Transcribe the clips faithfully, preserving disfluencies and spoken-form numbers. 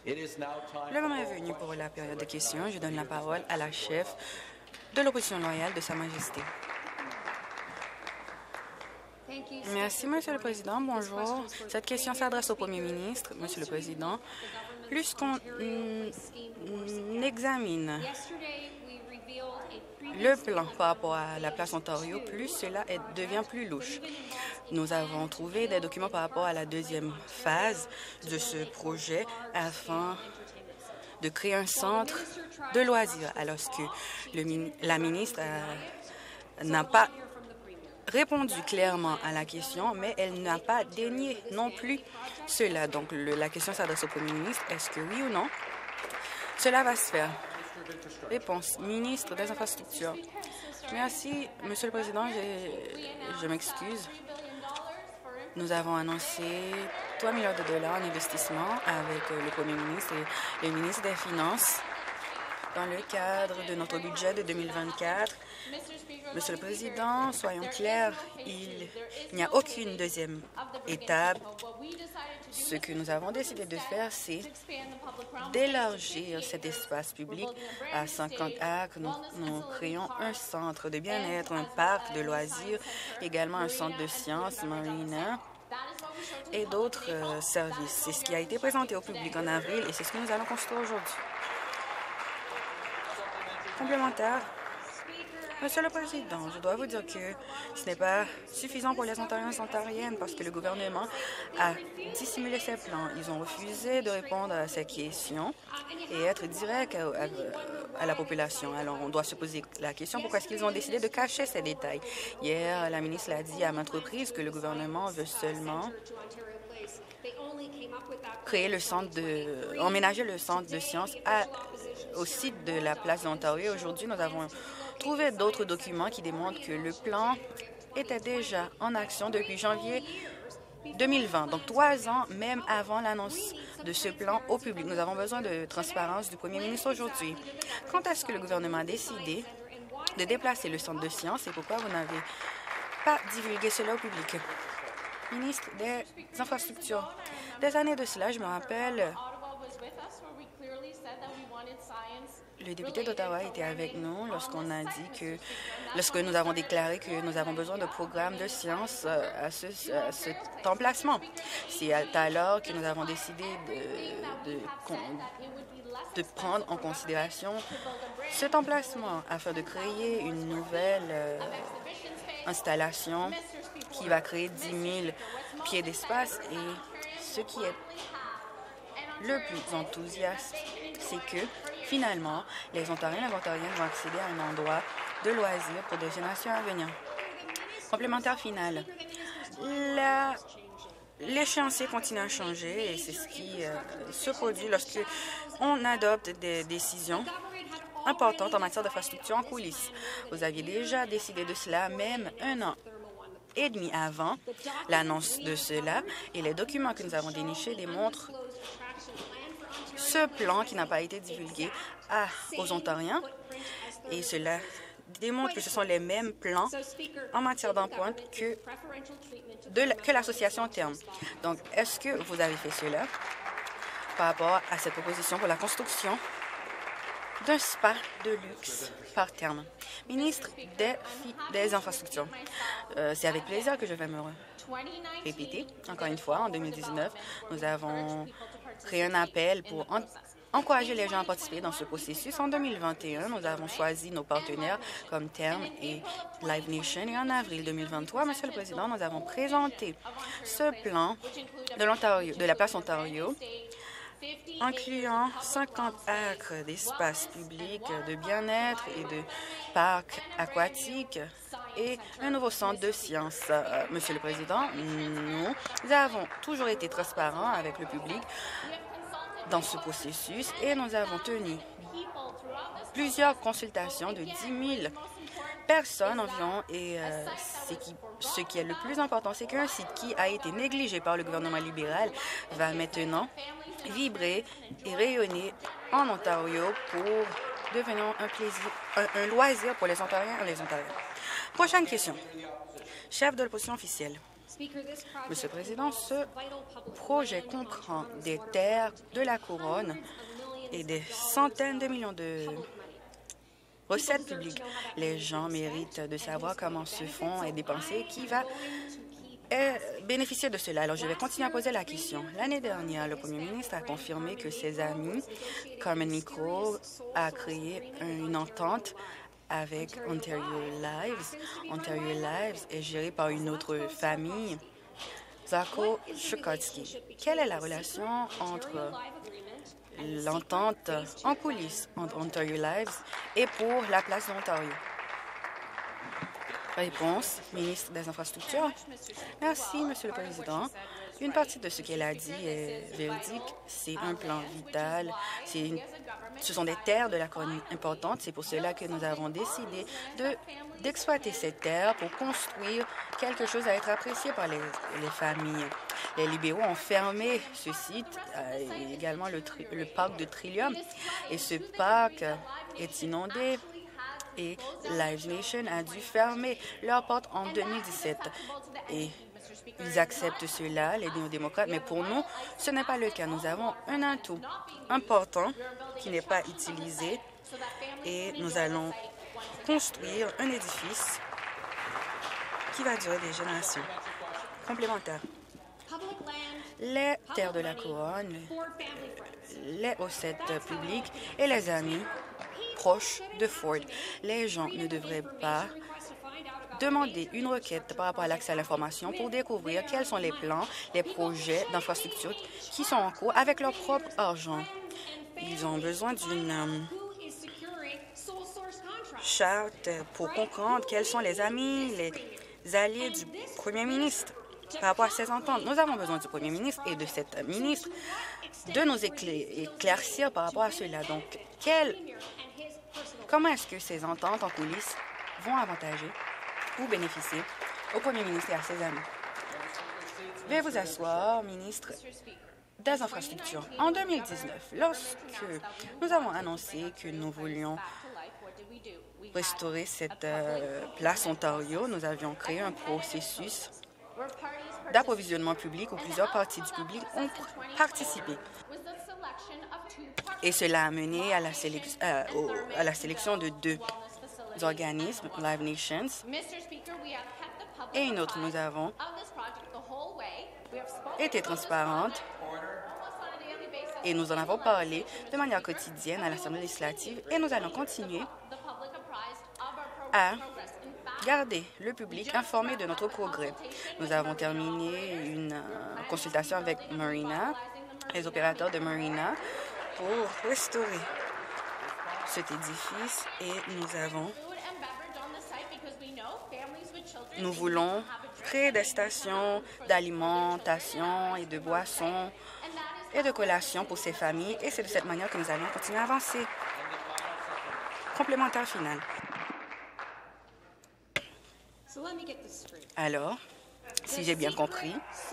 Le moment est venu pour la période de questions. Je donne la parole à la chef de l'opposition loyale de Sa Majesté. Merci, Monsieur le Président. Bonjour. Cette question s'adresse au Premier ministre. Monsieur le Président, plus qu'on mm, examine le plan par rapport à la place Ontario, plus cela est, devient plus louche. Nous avons trouvé des documents par rapport à la deuxième phase de ce projet afin de créer un centre de loisirs, alors que le, la ministre n'a pas répondu clairement à la question, mais elle n'a pas dénié non plus cela. Donc, le, la question s'adresse au Premier ministre. Est-ce que oui ou non, cela va se faire? Réponse. Ministre des Infrastructures. Merci, Monsieur le Président. Je, je m'excuse. Nous avons annoncé trois milliards de dollars en investissement avec le Premier ministre et le ministre des Finances dans le cadre de notre budget de deux mille vingt-quatre. Monsieur le Président, soyons clairs, il n'y a aucune deuxième étape. Ce que nous avons décidé de faire, c'est d'élargir cet espace public à cinquante acres. Nous, nous créons un centre de bien-être, un parc de loisirs, également un centre de sciences, marina et d'autres euh, services. C'est ce qui a été présenté au public en avril et c'est ce que nous allons construire aujourd'hui. Complémentaire. Monsieur le Président, je dois vous dire que ce n'est pas suffisant pour les Ontariens et Ontariennes parce que le gouvernement a dissimulé ses plans. Ils ont refusé de répondre à ces questions et être direct à, à, à la population. Alors, on doit se poser la question pourquoi est-ce qu'ils ont décidé de cacher ces détails. Hier, la ministre l'a dit à maintes reprises que le gouvernement veut seulement créer le centre de... emménager le centre de sciences à, au site de la place d'Ontario. Aujourd'hui, nous avons trouvé d'autres documents qui démontrent que le plan était déjà en action depuis janvier deux mille vingt, donc trois ans même avant l'annonce de ce plan au public. Nous avons besoin de transparence du Premier ministre aujourd'hui. Quand est-ce que le gouvernement a décidé de déplacer le centre de sciences et pourquoi vous n'avez pas divulgué cela au public? Ministre des Infrastructures. Des années de cela, je me rappelle, le député d'Ottawa était avec nous lorsqu'on a dit que, lorsque nous avons déclaré que nous avons besoin de programmes de sciences à, ce, à cet emplacement. C'est alors que nous avons décidé de, de, de prendre en considération cet emplacement afin de créer une nouvelle euh, installation qui va créer dix mille pieds d'espace. Et ce qui est le plus enthousiaste, c'est que finalement, les Ontariens et les Ontariennes vont accéder à un endroit de loisirs pour des générations à venir. Complémentaire final. La... L'échéancier continue à changer et c'est ce qui euh, se produit lorsque on adopte des décisions importantes en matière d'infrastructure en coulisses. Vous aviez déjà décidé de cela même un an et demi avant l'annonce de cela et les documents que nous avons dénichés démontrent ce plan qui n'a pas été divulgué à, aux Ontariens et cela démontre que ce sont les mêmes plans en matière d'emploi que, que l'association Terme. Donc, est-ce que vous avez fait cela par rapport à cette proposition pour la construction d'un spa de luxe par Terme? Ministre des, des Infrastructures, euh, c'est avec plaisir que je vais me répéter. Encore une fois, en deux mille dix-neuf, nous avons créé un appel pour en encourager les gens à participer dans ce processus. En deux mille vingt et un, nous avons choisi nos partenaires comme Terme et Live Nation. Et en avril deux mille vingt-trois, Monsieur le Président, nous avons présenté ce plan de l'Ontario, de la place Ontario, incluant cinquante acres d'espace public, de bien-être et de parcs aquatiques et un nouveau centre de sciences. Euh, Monsieur le Président, nous avons toujours été transparents avec le public dans ce processus et nous avons tenu plusieurs consultations de dix mille personnes environ et euh, qui, ce qui est le plus important, c'est qu'un site qui a été négligé par le gouvernement libéral va maintenant vibrer et rayonner en Ontario pour devenir un plaisir, un, un loisir pour les Ontariens et les Ontariennes. Prochaine question. Chef de l'opposition officielle. Monsieur le Président, ce projet comprend des terres de la couronne et des centaines de millions de recettes publiques. Les gens méritent de savoir comment ce fonds est dépensé, qui va euh, bénéficier de cela. Alors, je vais continuer à poser la question. L'année dernière, le Premier ministre a confirmé que ses amis, Carmen Micro, a créé une entente avec Ontario Lives. Ontario Lives est géré par une autre famille, Zako Shukatsky. Quelle est la relation entre l'entente en coulisses entre Ontario Lives et pour la place d'Ontario? Réponse, ministre des Infrastructures. Merci, Monsieur le Président. Une partie de ce qu'elle a dit est véridique. C'est un plan vital. Une... Ce sont des terres de la couronne importantes. C'est pour cela que nous avons décidé d'exploiter ces terres pour construire quelque chose à être apprécié par les, les familles. Les libéraux ont fermé ce site, euh, et également le, le parc de Trillium. Et ce parc est inondé. Et Live Nation a dû fermer leurs portes en deux mille dix-sept. Et ils acceptent cela, les néo-démocrates, mais pour nous, ce n'est pas le cas. Nous avons un atout important qui n'est pas utilisé et nous allons construire un édifice qui va durer des générations. Complémentaire. Les terres de la couronne, les recettes publiques et les amis proches de Ford. Les gens ne devraient pas demander une requête par rapport à l'accès à l'information pour découvrir quels sont les plans, les projets d'infrastructure qui sont en cours avec leur propre argent. Ils ont besoin d'une euh, charte pour comprendre quels sont les amis, les alliés du Premier ministre par rapport à ces ententes. Nous avons besoin du Premier ministre et de cette ministre de nous éclaircir par rapport à cela. Donc, quel, comment est-ce que ces ententes en coulisses vont avantager ou bénéficier au Premier ministre et à ses amis? Veuillez vous asseoir, ministre des Infrastructures. En deux mille dix-neuf, lorsque nous avons annoncé que nous voulions restaurer cette euh, place Ontario, nous avions créé un processus d'approvisionnement public où plusieurs parties du public ont participé. Et cela a mené à la, sélec euh, au, à la sélection de deux organismes, Live Nations et une autre. Nous avons été transparentes et nous en avons parlé de manière quotidienne à l'Assemblée législative et nous allons continuer à garder le public informé de notre progrès. Nous avons terminé une euh, consultation avec Marina, les opérateurs de Marina, pour restaurer cet édifice et nous avons Nous voulons créer des stations d'alimentation et de boissons et de collations pour ces familles et c'est de cette manière que nous allons continuer à avancer. Complémentaire final. Alors, si j'ai bien compris,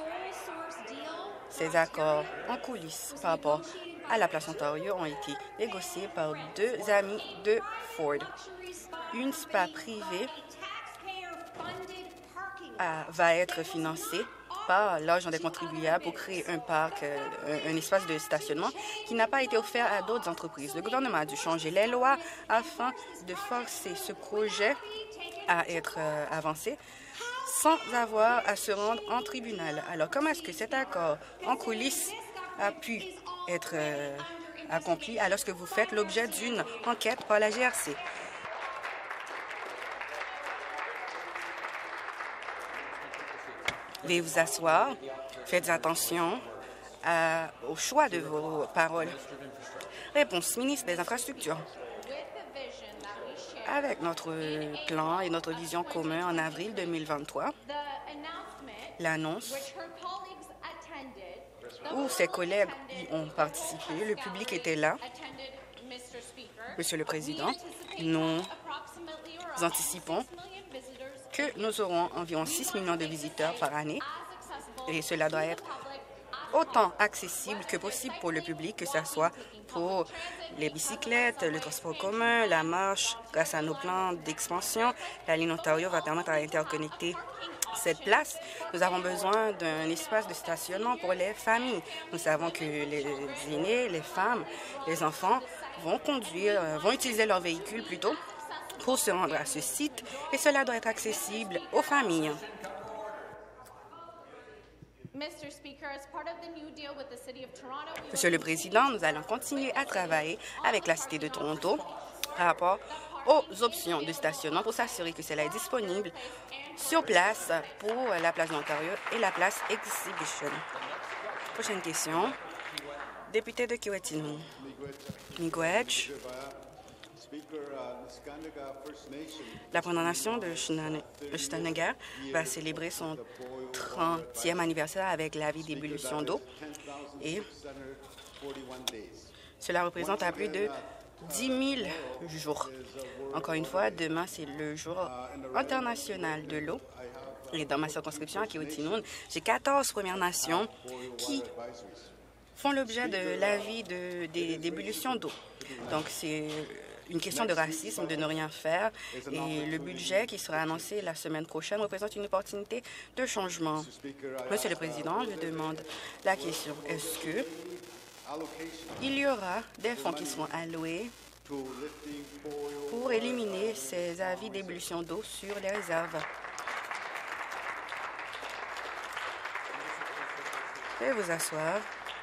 ces accords en coulisses par rapport à la place Ontario ont été négociés par deux amis de Ford. Une spa privée à, va être financée par l'argent des contribuables pour créer un parc, euh, un, un espace de stationnement qui n'a pas été offert à d'autres entreprises. Le gouvernement a dû changer les lois afin de forcer ce projet à être euh, avancé sans avoir à se rendre en tribunal. Alors, comment est-ce que cet accord en coulisses a pu être euh, accompli alors que vous faites l'objet d'une enquête par la G R C? Veuillez vous asseoir. Faites attention à, au choix de vos paroles. Réponse, ministre des Infrastructures. Avec notre plan et notre vision commune en avril deux mille vingt-trois, l'annonce où ses collègues y ont participé, le public était là. Monsieur le Président, nous anticipons que nous aurons environ six millions de visiteurs par année et cela doit être autant accessible que possible pour le public, que ce soit pour les bicyclettes, le transport commun, la marche. Grâce à nos plans d'expansion, la ligne Ontario va permettre à interconnecter cette place, nous avons besoin d'un espace de stationnement pour les familles. Nous savons que les aînés, les femmes, les enfants vont conduire, vont utiliser leur véhicule plutôt pour se rendre à ce site et cela doit être accessible aux familles. Monsieur le Président, nous allons continuer à travailler avec la Cité de Toronto par rapport aux options de stationnement pour s'assurer que cela est disponible sur place pour la place d'Ontario et la place Exhibition. Prochaine question. Député de Kiiwetinoong. Miigwech. La Première Nation de Shtanagar va célébrer son trentième anniversaire avec la vie d'ébullition d'eau et cela représente à plus de dix mille jours. Encore une fois, demain, c'est le jour international de l'eau. Et dans ma circonscription à Kiiwetinoong, j'ai quatorze Premières Nations qui font l'objet de l'avis d'ébullition d'eau. Donc, c'est une question de racisme, de ne rien faire. Et le budget qui sera annoncé la semaine prochaine représente une opportunité de changement. Monsieur le Président, je demande la question. Est-ce que il y aura des fonds qui seront alloués pour éliminer ces avis d'ébullition d'eau sur les réserves? Veuillez vous asseoir.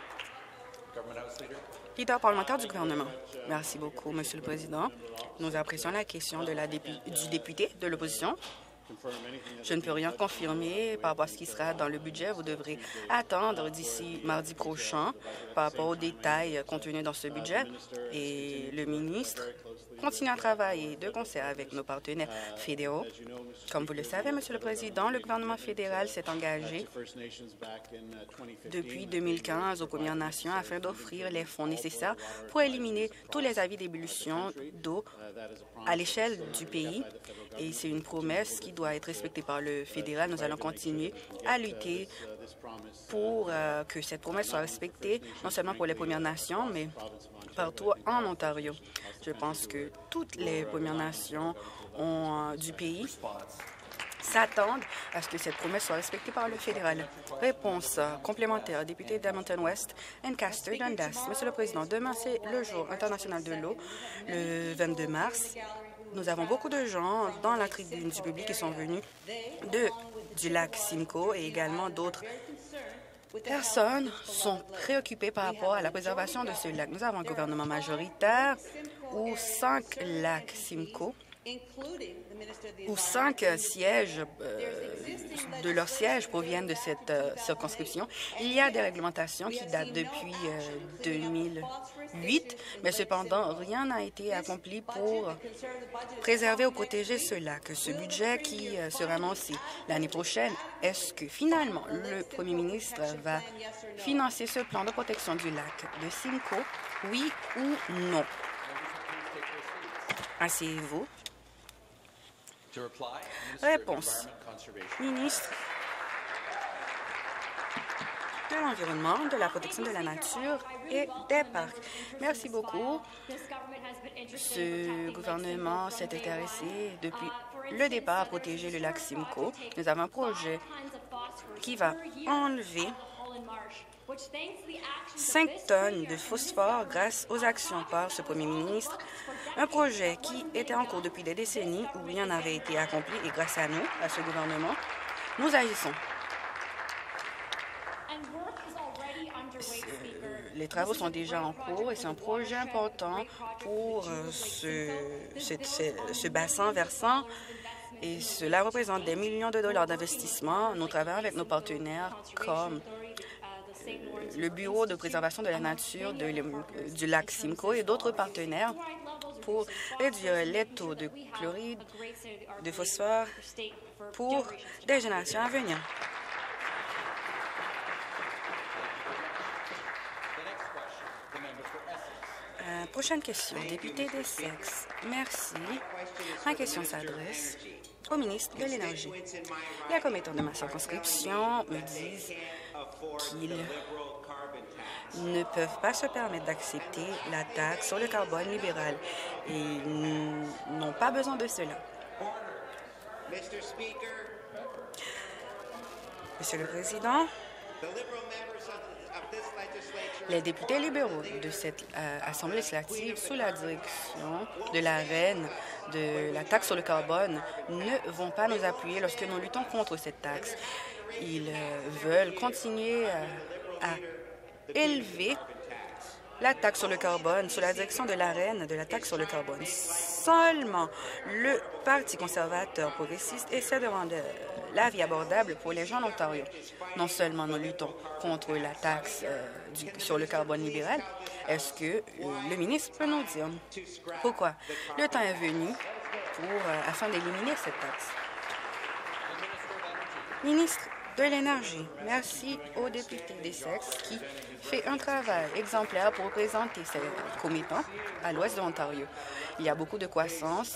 Leader parlementaire du gouvernement. Merci beaucoup, Monsieur le Président. Nous apprécions la question de la dépu du député de l'opposition. Je ne peux rien confirmer par rapport à ce qui sera dans le budget. Vous devrez attendre d'ici mardi prochain par rapport aux détails contenus dans ce budget. Et le ministre continue à travailler de concert avec nos partenaires fédéraux. Comme vous le savez, Monsieur le Président, le gouvernement fédéral s'est engagé depuis deux mille quinze aux Premières Nations afin d'offrir les fonds nécessaires pour éliminer tous les avis d'ébullition d'eau à l'échelle du pays. Et c'est une promesse qui doit être respectée par le fédéral. Nous allons continuer à lutter pour euh, que cette promesse soit respectée, non seulement pour les Premières Nations, mais partout en Ontario. Je pense que toutes les Premières Nations ont, euh, du pays s'attendent à ce que cette promesse soit respectée par le fédéral. Réponse euh, complémentaire, député d'Hamilton West, Ancaster, Dundas. Monsieur le Président, demain, c'est le jour international de l'eau, le vingt-deux mars. Nous avons beaucoup de gens dans la tribune du public qui sont venus de, du lac Simcoe et également d'autres personnes sont préoccupées par rapport à la préservation de ce lac. Nous avons un gouvernement majoritaire où cinq lacs Simcoe, où cinq sièges euh, de leurs sièges proviennent de cette euh, circonscription. Il y a des réglementations qui datent depuis euh, deux mille huit, mais cependant, rien n'a été accompli pour préserver ou protéger ce lac. Ce budget qui euh, sera annoncé l'année prochaine, est-ce que finalement le premier ministre va financer ce plan de protection du lac de Simcoe, oui ou non? Asseyez-vous. Réponse. Ministre de l'Environnement, de la protection de la nature et des parcs. Merci beaucoup. Ce gouvernement s'est intéressé depuis le départ à protéger le lac Simcoe. Nous avons un projet qui va enlever cinq tonnes de phosphore grâce aux actions par ce premier ministre. Un projet qui était en cours depuis des décennies où rien n'avait été accompli et grâce à nous, à ce gouvernement, nous agissons. Les travaux sont déjà en cours et c'est un projet important pour ce, ce, ce, ce bassin versant et cela représente des millions de dollars d'investissement. Nous travaillons avec nos partenaires comme le Bureau de préservation de la nature de, du lac Simcoe et d'autres partenaires pour réduire les taux de chloride, de phosphore pour des générations à venir. Euh, prochaine question, député d'Essex. Merci. Ma question s'adresse au ministre de l'Énergie. Les commettants de ma circonscription me disent qu'ils ne peuvent pas se permettre d'accepter la taxe sur le carbone libéral et n'ont pas besoin de cela. Monsieur le Président, les députés libéraux de cette euh, Assemblée législative, sous la direction de la reine de la taxe sur le carbone, ne vont pas nous appuyer lorsque nous luttons contre cette taxe. Ils euh, veulent continuer euh, à élever la taxe sur le carbone sous la direction de la reine de la taxe sur le carbone. Seulement le Parti conservateur progressiste essaie de rendre la vie abordable pour les gens en Ontario. Non seulement nous luttons contre la taxe euh, du, sur le carbone libéral, est-ce que euh, le ministre peut nous dire pourquoi le temps est venu pour, euh, afin d'éliminer cette taxe? Ministre de l'Énergie, merci au député d'Essex qui fait un travail exemplaire pour représenter ses commettants à l'ouest de l'Ontario. Il y a beaucoup de croissance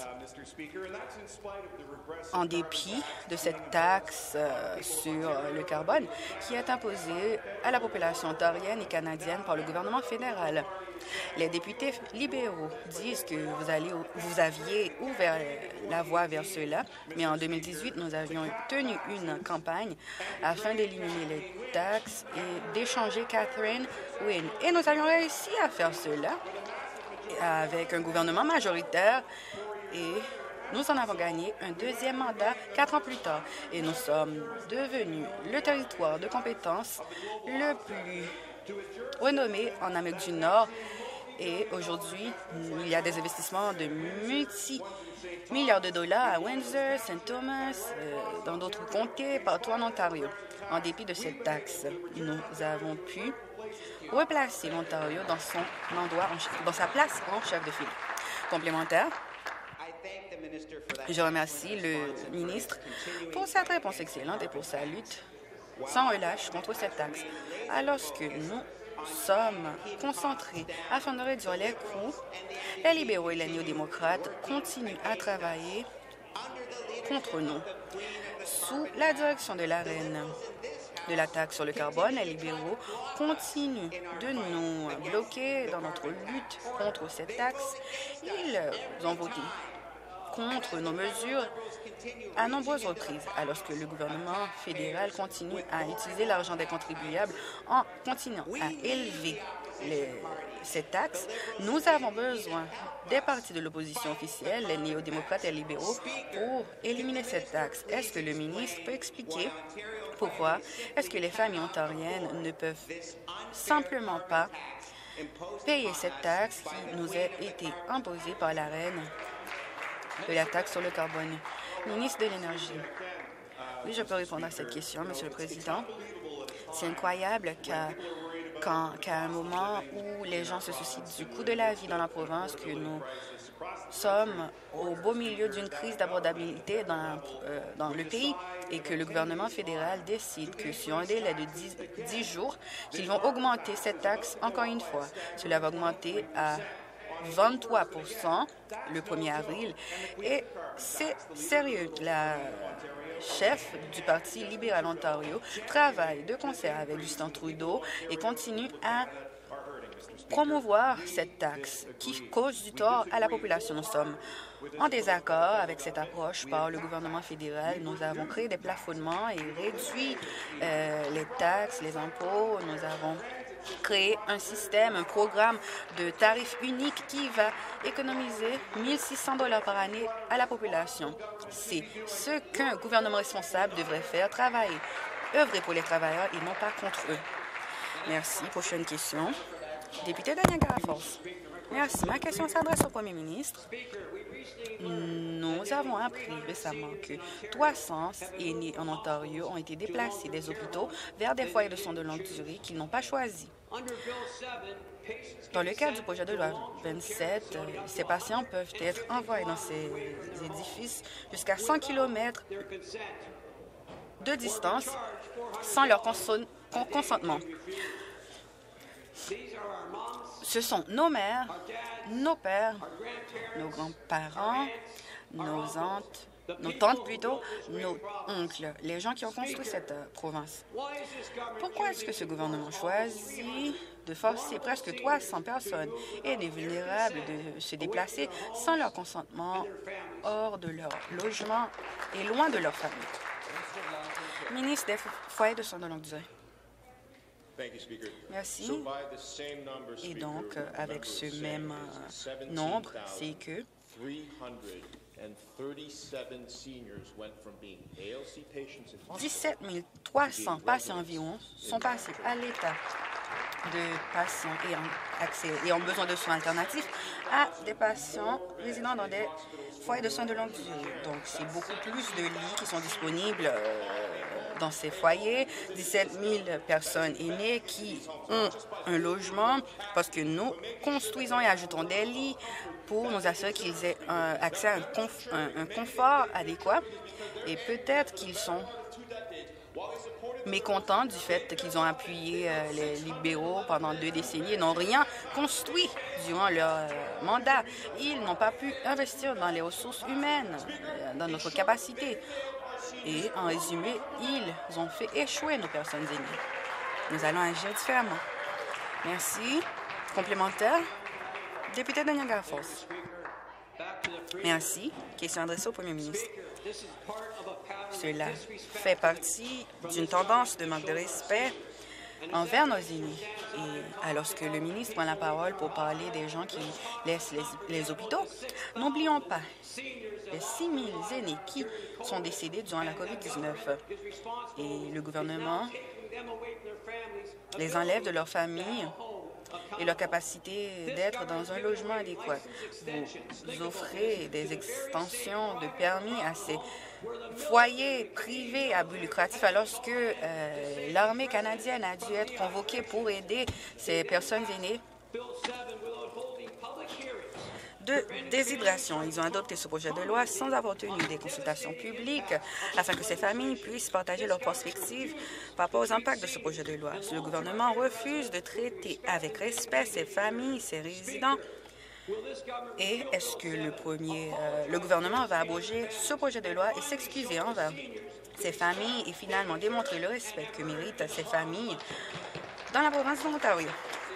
en dépit de cette taxe euh, sur le carbone qui est imposée à la population ontarienne et canadienne par le gouvernement fédéral. Les députés libéraux disent que vous, allez, vous aviez ouvert la voie vers cela, mais en deux mille dix-huit, nous avions tenu une campagne afin d'éliminer les taxes et d'échanger Catherine Wynne. Et nous avions réussi à faire cela avec un gouvernement majoritaire et nous en avons gagné un deuxième mandat quatre ans plus tard. Et nous sommes devenus le territoire de compétences le plus renommé en Amérique du Nord. Et aujourd'hui, il y a des investissements de multi-milliards de dollars à Windsor, Saint Thomas, euh, dans d'autres comtés, partout en Ontario. En dépit de cette taxe, nous avons pu replacer l'Ontario dans son endroit, dans sa place en chef de file. Complémentaire, je remercie le ministre pour sa réponse excellente et pour sa lutte sans relâche contre cette taxe. Alors que nous sommes concentrés afin de réduire les coûts, les libéraux et les néo-démocrates continuent à travailler contre nous. Sous la direction de la reine de la taxe sur le carbone, les libéraux continuent de nous bloquer dans notre lutte contre cette taxe. Ils ont voté contre nos mesures à nombreuses reprises, alors que le gouvernement fédéral continue à utiliser l'argent des contribuables en continuant à élever les, ces taxes. Nous avons besoin des partis de l'opposition officielle, les néo-démocrates et les libéraux, pour éliminer cette taxe. Est-ce que le ministre peut expliquer pourquoi est-ce que les familles ontariennes ne peuvent simplement pas payer cette taxe qui nous a été imposée par la reine de la taxe sur le carbone? Ministre de l'Énergie. Oui, je peux répondre à cette question, Monsieur le Président. C'est incroyable qu'à qu'à un moment où les gens se soucient du coût de la vie dans la province, que nous sommes au beau milieu d'une crise d'abordabilité dans, euh, dans le pays et que le gouvernement fédéral décide que sur un délai de dix jours, qu'ils vont augmenter cette taxe encore une fois. Cela va augmenter à vingt-trois pour cent le premier avril. Et c'est sérieux. La chef du Parti libéral Ontario travaille de concert avec Justin Trudeau et continue à promouvoir cette taxe qui cause du tort à la population. Nous sommes en désaccord avec cette approche par le gouvernement fédéral. Nous avons créé des plafonnements et réduit euh, les taxes, les impôts. Nous avons créer un système, un programme de tarifs uniques qui va économiser mille six cents dollars par année à la population. C'est ce qu'un gouvernement responsable devrait faire, travailler, œuvrer pour les travailleurs et non pas contre eux. Merci. Prochaine question. Député de Niagara Falls. Merci. Ma question s'adresse au Premier ministre. Nous avons appris récemment que trois cents aînés en Ontario ont été déplacés des hôpitaux vers des foyers de soins de longue durée qu'ils n'ont pas choisis. Dans le cadre du projet de loi vingt-sept, ces patients peuvent être envoyés dans ces édifices jusqu'à cent kilomètres de distance sans leur consentement. Ce sont nos mères, nos pères, nos grands-parents, nos tantes, nos tantes plutôt, nos oncles, les gens qui ont construit cette euh, province. Pourquoi est-ce que ce gouvernement choisit de forcer presque trois cents personnes et des vulnérables de se déplacer sans leur consentement hors de leur logement et loin de leur famille? Ministre des foyers de soins de longue durée. Merci. Et donc, avec ce même euh, nombre, c'est que dix-sept mille trois cents patients environ sont passés à l'état de patients ayant accès et ont besoin de soins alternatifs à des patients résidant dans des foyers de soins de longue durée. Donc, c'est beaucoup plus de lits qui sont disponibles euh, dans ces foyers, dix-sept mille personnes aînées qui ont un logement parce que nous construisons et ajoutons des lits pour nous assurer qu'ils aient un accès à un, conf un, un confort adéquat. Et peut-être qu'ils sont mécontents du fait qu'ils ont appuyé euh, les libéraux pendant deux décennies et n'ont rien construit durant leur euh, mandat. Ils n'ont pas pu investir dans les ressources humaines, euh, dans notre capacité. Et en résumé, ils ont fait échouer nos personnes aînées. Nous allons agir différemment. Merci. Complémentaire, député de Niagara Falls. Merci. Question adressée au Premier ministre. Cela fait partie d'une tendance de manque de respect envers nos aînés. Et alors que le ministre prend la parole pour parler des gens qui laissent les, les hôpitaux, n'oublions pas les six mille aînés qui sont décédés durant la COVID dix-neuf. Et le gouvernement les enlève de leur famille et leur capacité d'être dans un logement adéquat. Vous offrez des extensions de permis à ces foyers privés à but lucratif alors que euh, l'armée canadienne a dû être convoquée pour aider ces personnes aînées de déshydratation. Ils ont adopté ce projet de loi sans avoir tenu des consultations publiques afin que ces familles puissent partager leurs perspectives par rapport aux impacts de ce projet de loi. Si le gouvernement refuse de traiter avec respect ces familles, ces résidents, et est-ce que le, premier, euh, le gouvernement va abroger ce projet de loi et s'excuser envers ces familles et finalement démontrer le respect que méritent ces familles dans la province de l'Ontario?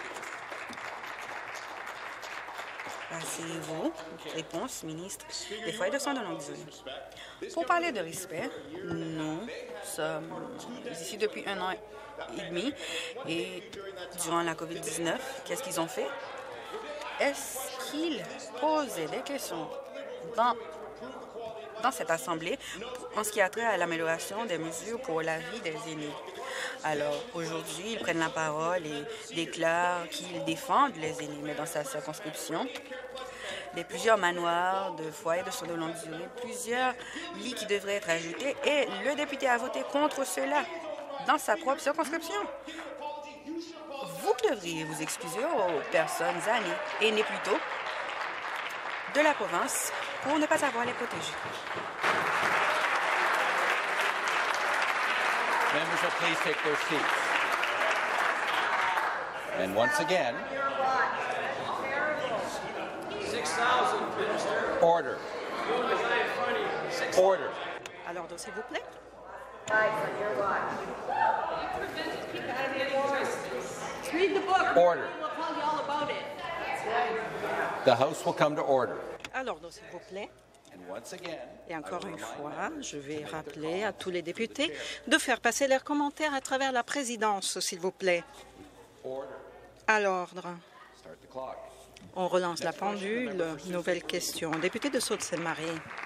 Asseyez-vous. Réponse, ministre des foyers de soins de longue durée. Pour parler de respect, nous sommes ici depuis un an et demi et durant la COVID dix-neuf, qu'est-ce qu'ils ont fait? Est-ce qu'ils posaient des questions dans, dans cette Assemblée en ce qui a trait à l'amélioration des mesures pour la vie des aînés? Alors, aujourd'hui, ils prennent la parole et déclarent qu'ils défendent les aînés, mais dans sa circonscription, il y a plusieurs manoirs de foyers de soins de longue durée, plusieurs lits qui devraient être ajoutés, et le député a voté contre cela dans sa propre circonscription. Vous devriez vous excuser aux personnes aînées, aînées plutôt, de la province pour ne pas avoir les protéger. Members will please take their seats. And once again, order. Order. À l'ordre, s'il vous plaît. Order. The House will come to order. À l'ordre, s'il vous plaît. And once again, Et encore une fois, je vais rappeler à tous les députés de faire passer leurs commentaires à travers la présidence, s'il vous plaît. À l'ordre. start the clock. On relance la pendule. Nouvelle question. Député de Sault-Ste-Marie.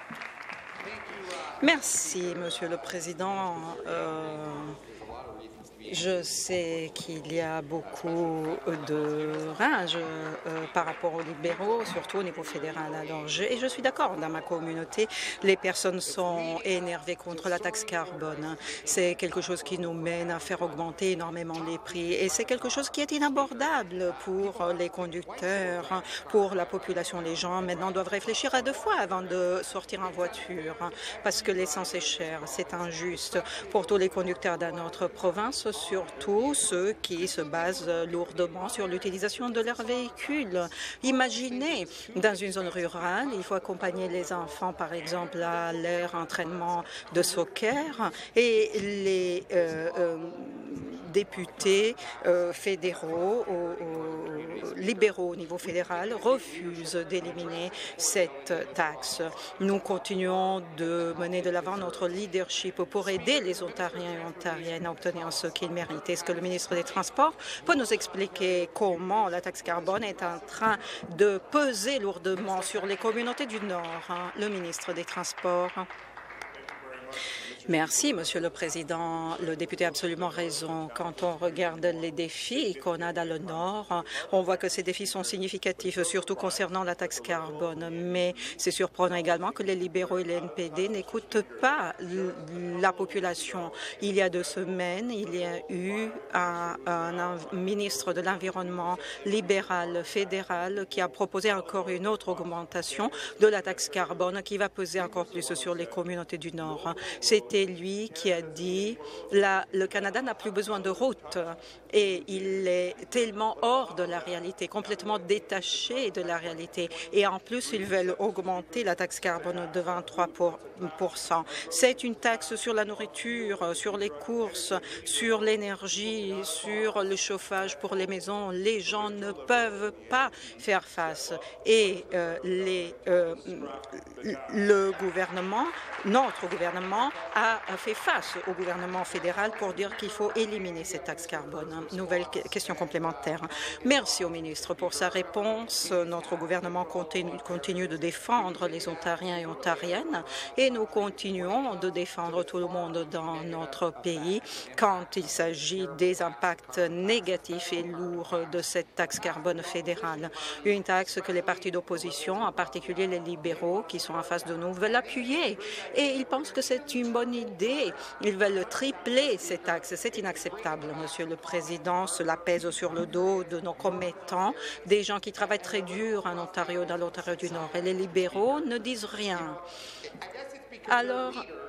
Merci, Monsieur le Président. Euh, Je sais qu'il y a beaucoup de rage euh, par rapport aux libéraux, surtout au niveau fédéral. Alors, je, et je suis d'accord, dans ma communauté, les personnes sont énervées contre la taxe carbone. C'est quelque chose qui nous mène à faire augmenter énormément les prix. Et c'est quelque chose qui est inabordable pour les conducteurs, pour la population. Les gens, maintenant, doivent réfléchir à deux fois avant de sortir en voiture, parce que l'essence est chère. C'est injuste pour tous les conducteurs dans notre province, surtout ceux qui se basent lourdement sur l'utilisation de leurs véhicules. Imaginez, dans une zone rurale, il faut accompagner les enfants, par exemple, à leur entraînement de soccer et les euh, euh, députés euh, fédéraux, aux, aux libéraux au niveau fédéral, refusent d'éliminer cette taxe. Nous continuons de mener de l'avant notre leadership pour aider les Ontariens et Ontariennes à obtenir ce qu'ils méritent. Est-ce que le ministre des Transports peut nous expliquer comment la taxe carbone est en train de peser lourdement sur les communautés du Nord? Hein? Le ministre des Transports. Merci, Monsieur le Président. Le député a absolument raison. Quand on regarde les défis qu'on a dans le Nord, on voit que ces défis sont significatifs, surtout concernant la taxe carbone. Mais c'est surprenant également que les libéraux et les N P D n'écoutent pas la population. Il y a deux semaines, il y a eu un, un, un ministre de l'Environnement libéral fédéral qui a proposé encore une autre augmentation de la taxe carbone qui va peser encore plus sur les communautés du Nord. C'était lui qui a dit la, le Canada n'a plus besoin de routes et il est tellement hors de la réalité, complètement détaché de la réalité. Et en plus, ils veulent augmenter la taxe carbone de vingt-trois pour cent. C'est une taxe sur la nourriture, sur les courses, sur l'énergie, sur le chauffage pour les maisons. Les gens ne peuvent pas faire face. Et euh, les, euh, le gouvernement, notre gouvernement, a fait face au gouvernement fédéral pour dire qu'il faut éliminer cette taxe carbone. Nouvelle question complémentaire. Merci au ministre pour sa réponse. Notre gouvernement continue, continue de défendre les Ontariens et Ontariennes et nous continuons de défendre tout le monde dans notre pays quand il s'agit des impacts négatifs et lourds de cette taxe carbone fédérale. Une taxe que les partis d'opposition, en particulier les libéraux qui sont en face de nous, veulent appuyer et ils pensent que c'est une bonne idée. Ils veulent tripler ces taxes. C'est inacceptable, Monsieur le Président. Cela pèse sur le dos de nos commettants, des gens qui travaillent très dur en Ontario, dans l'Ontario du Nord. Et les libéraux ne disent rien. Alors,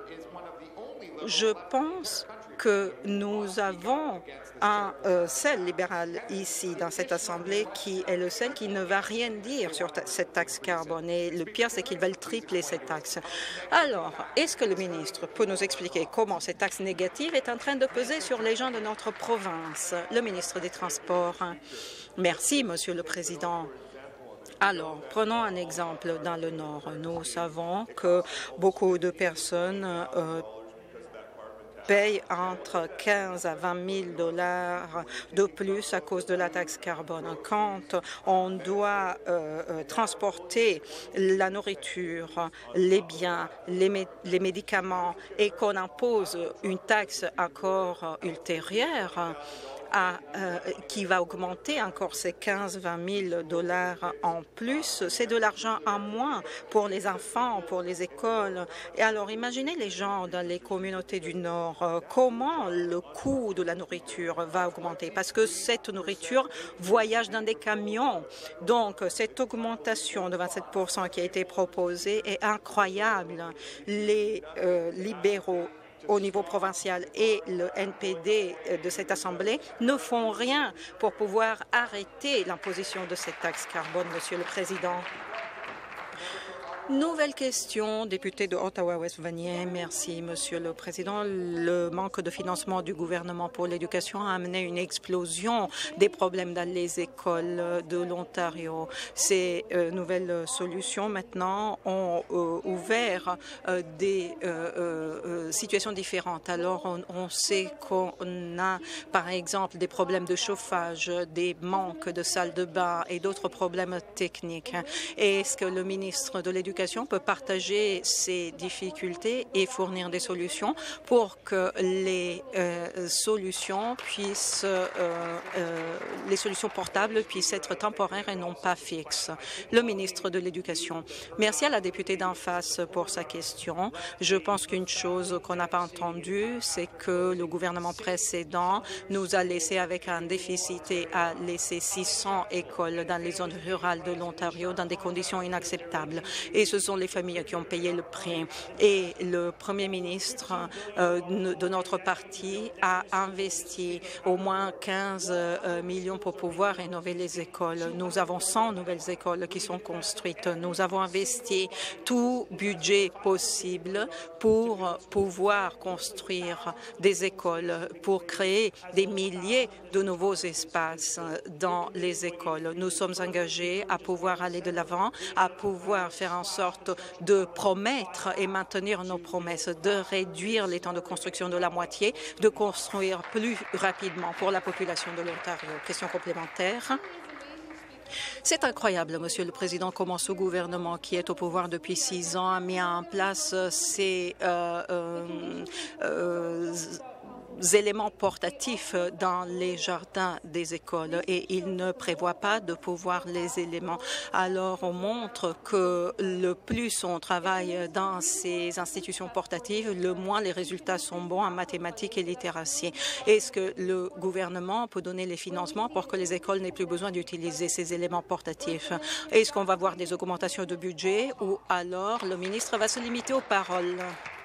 je pense que nous avons un euh, seul libéral ici dans cette Assemblée qui est le seul qui ne va rien dire sur ta cette taxe carbone. Et le pire, c'est qu'ils veulent tripler cette taxe. Alors, est-ce que le ministre peut nous expliquer comment cette taxe négative est en train de peser sur les gens de notre province? Le ministre des Transports. Merci, Monsieur le Président. Alors, prenons un exemple dans le Nord. Nous savons que beaucoup de personnes euh, payent entre quinze à vingt mille dollars de plus à cause de la taxe carbone. Quand on doit euh, euh, transporter la nourriture, les biens, les, mé les médicaments et qu'on impose une taxe encore ultérieure, À, euh, qui va augmenter encore ces quinze à vingt mille dollars en plus. C'est de l'argent en moins pour les enfants, pour les écoles. Et alors, imaginez les gens dans les communautés du Nord, euh, comment le coût de la nourriture va augmenter parce que cette nourriture voyage dans des camions. Donc, cette augmentation de vingt-sept pour cent qui a été proposée est incroyable. Les euh, libéraux au niveau provincial et le N P D de cette Assemblée ne font rien pour pouvoir arrêter l'imposition de cette taxe carbone, Monsieur le Président. Nouvelle question, député de Ottawa-West-Vanier. Merci, Monsieur le Président. Le manque de financement du gouvernement pour l'éducation a amené une explosion des problèmes dans les écoles de l'Ontario. Ces euh, nouvelles solutions, maintenant, ont euh, ouvert euh, des euh, euh, situations différentes. Alors, on, on sait qu'on a, par exemple, des problèmes de chauffage, des manques de salles de bain et d'autres problèmes techniques. Est-ce que le ministre de l'Éducation peut partager ces difficultés et fournir des solutions pour que les euh, solutions puissent, euh, euh, les solutions portables puissent être temporaires et non pas fixes. Le ministre de l'Éducation. Merci à la députée d'en face pour sa question. Je pense qu'une chose qu'on n'a pas entendue, c'est que le gouvernement précédent nous a laissé avec un déficit et a laissé six cents écoles dans les zones rurales de l'Ontario dans des conditions inacceptables. Et et ce sont les familles qui ont payé le prix. Et le Premier ministre euh, de notre parti a investi au moins quinze millions pour pouvoir rénover les écoles. Nous avons cent nouvelles écoles qui sont construites. Nous avons investi tout budget possible pour pouvoir construire des écoles, pour créer des milliers de nouveaux espaces dans les écoles. Nous sommes engagés à pouvoir aller de l'avant, à pouvoir faire en sorte de promettre et maintenir nos promesses, de réduire les temps de construction de la moitié, de construire plus rapidement pour la population de l'Ontario. Question complémentaire. C'est incroyable, Monsieur le Président, comment ce gouvernement qui est au pouvoir depuis six ans a mis en place ces euh, euh, euh, éléments portatifs dans les jardins des écoles et il ne prévoit pas de pouvoir les éléments. Alors, on montre que le plus on travaille dans ces institutions portatives, le moins les résultats sont bons en mathématiques et littératie. Est-ce que le gouvernement peut donner les financements pour que les écoles n'aient plus besoin d'utiliser ces éléments portatifs? Est-ce qu'on va voir des augmentations de budget ou alors le ministre va se limiter aux paroles?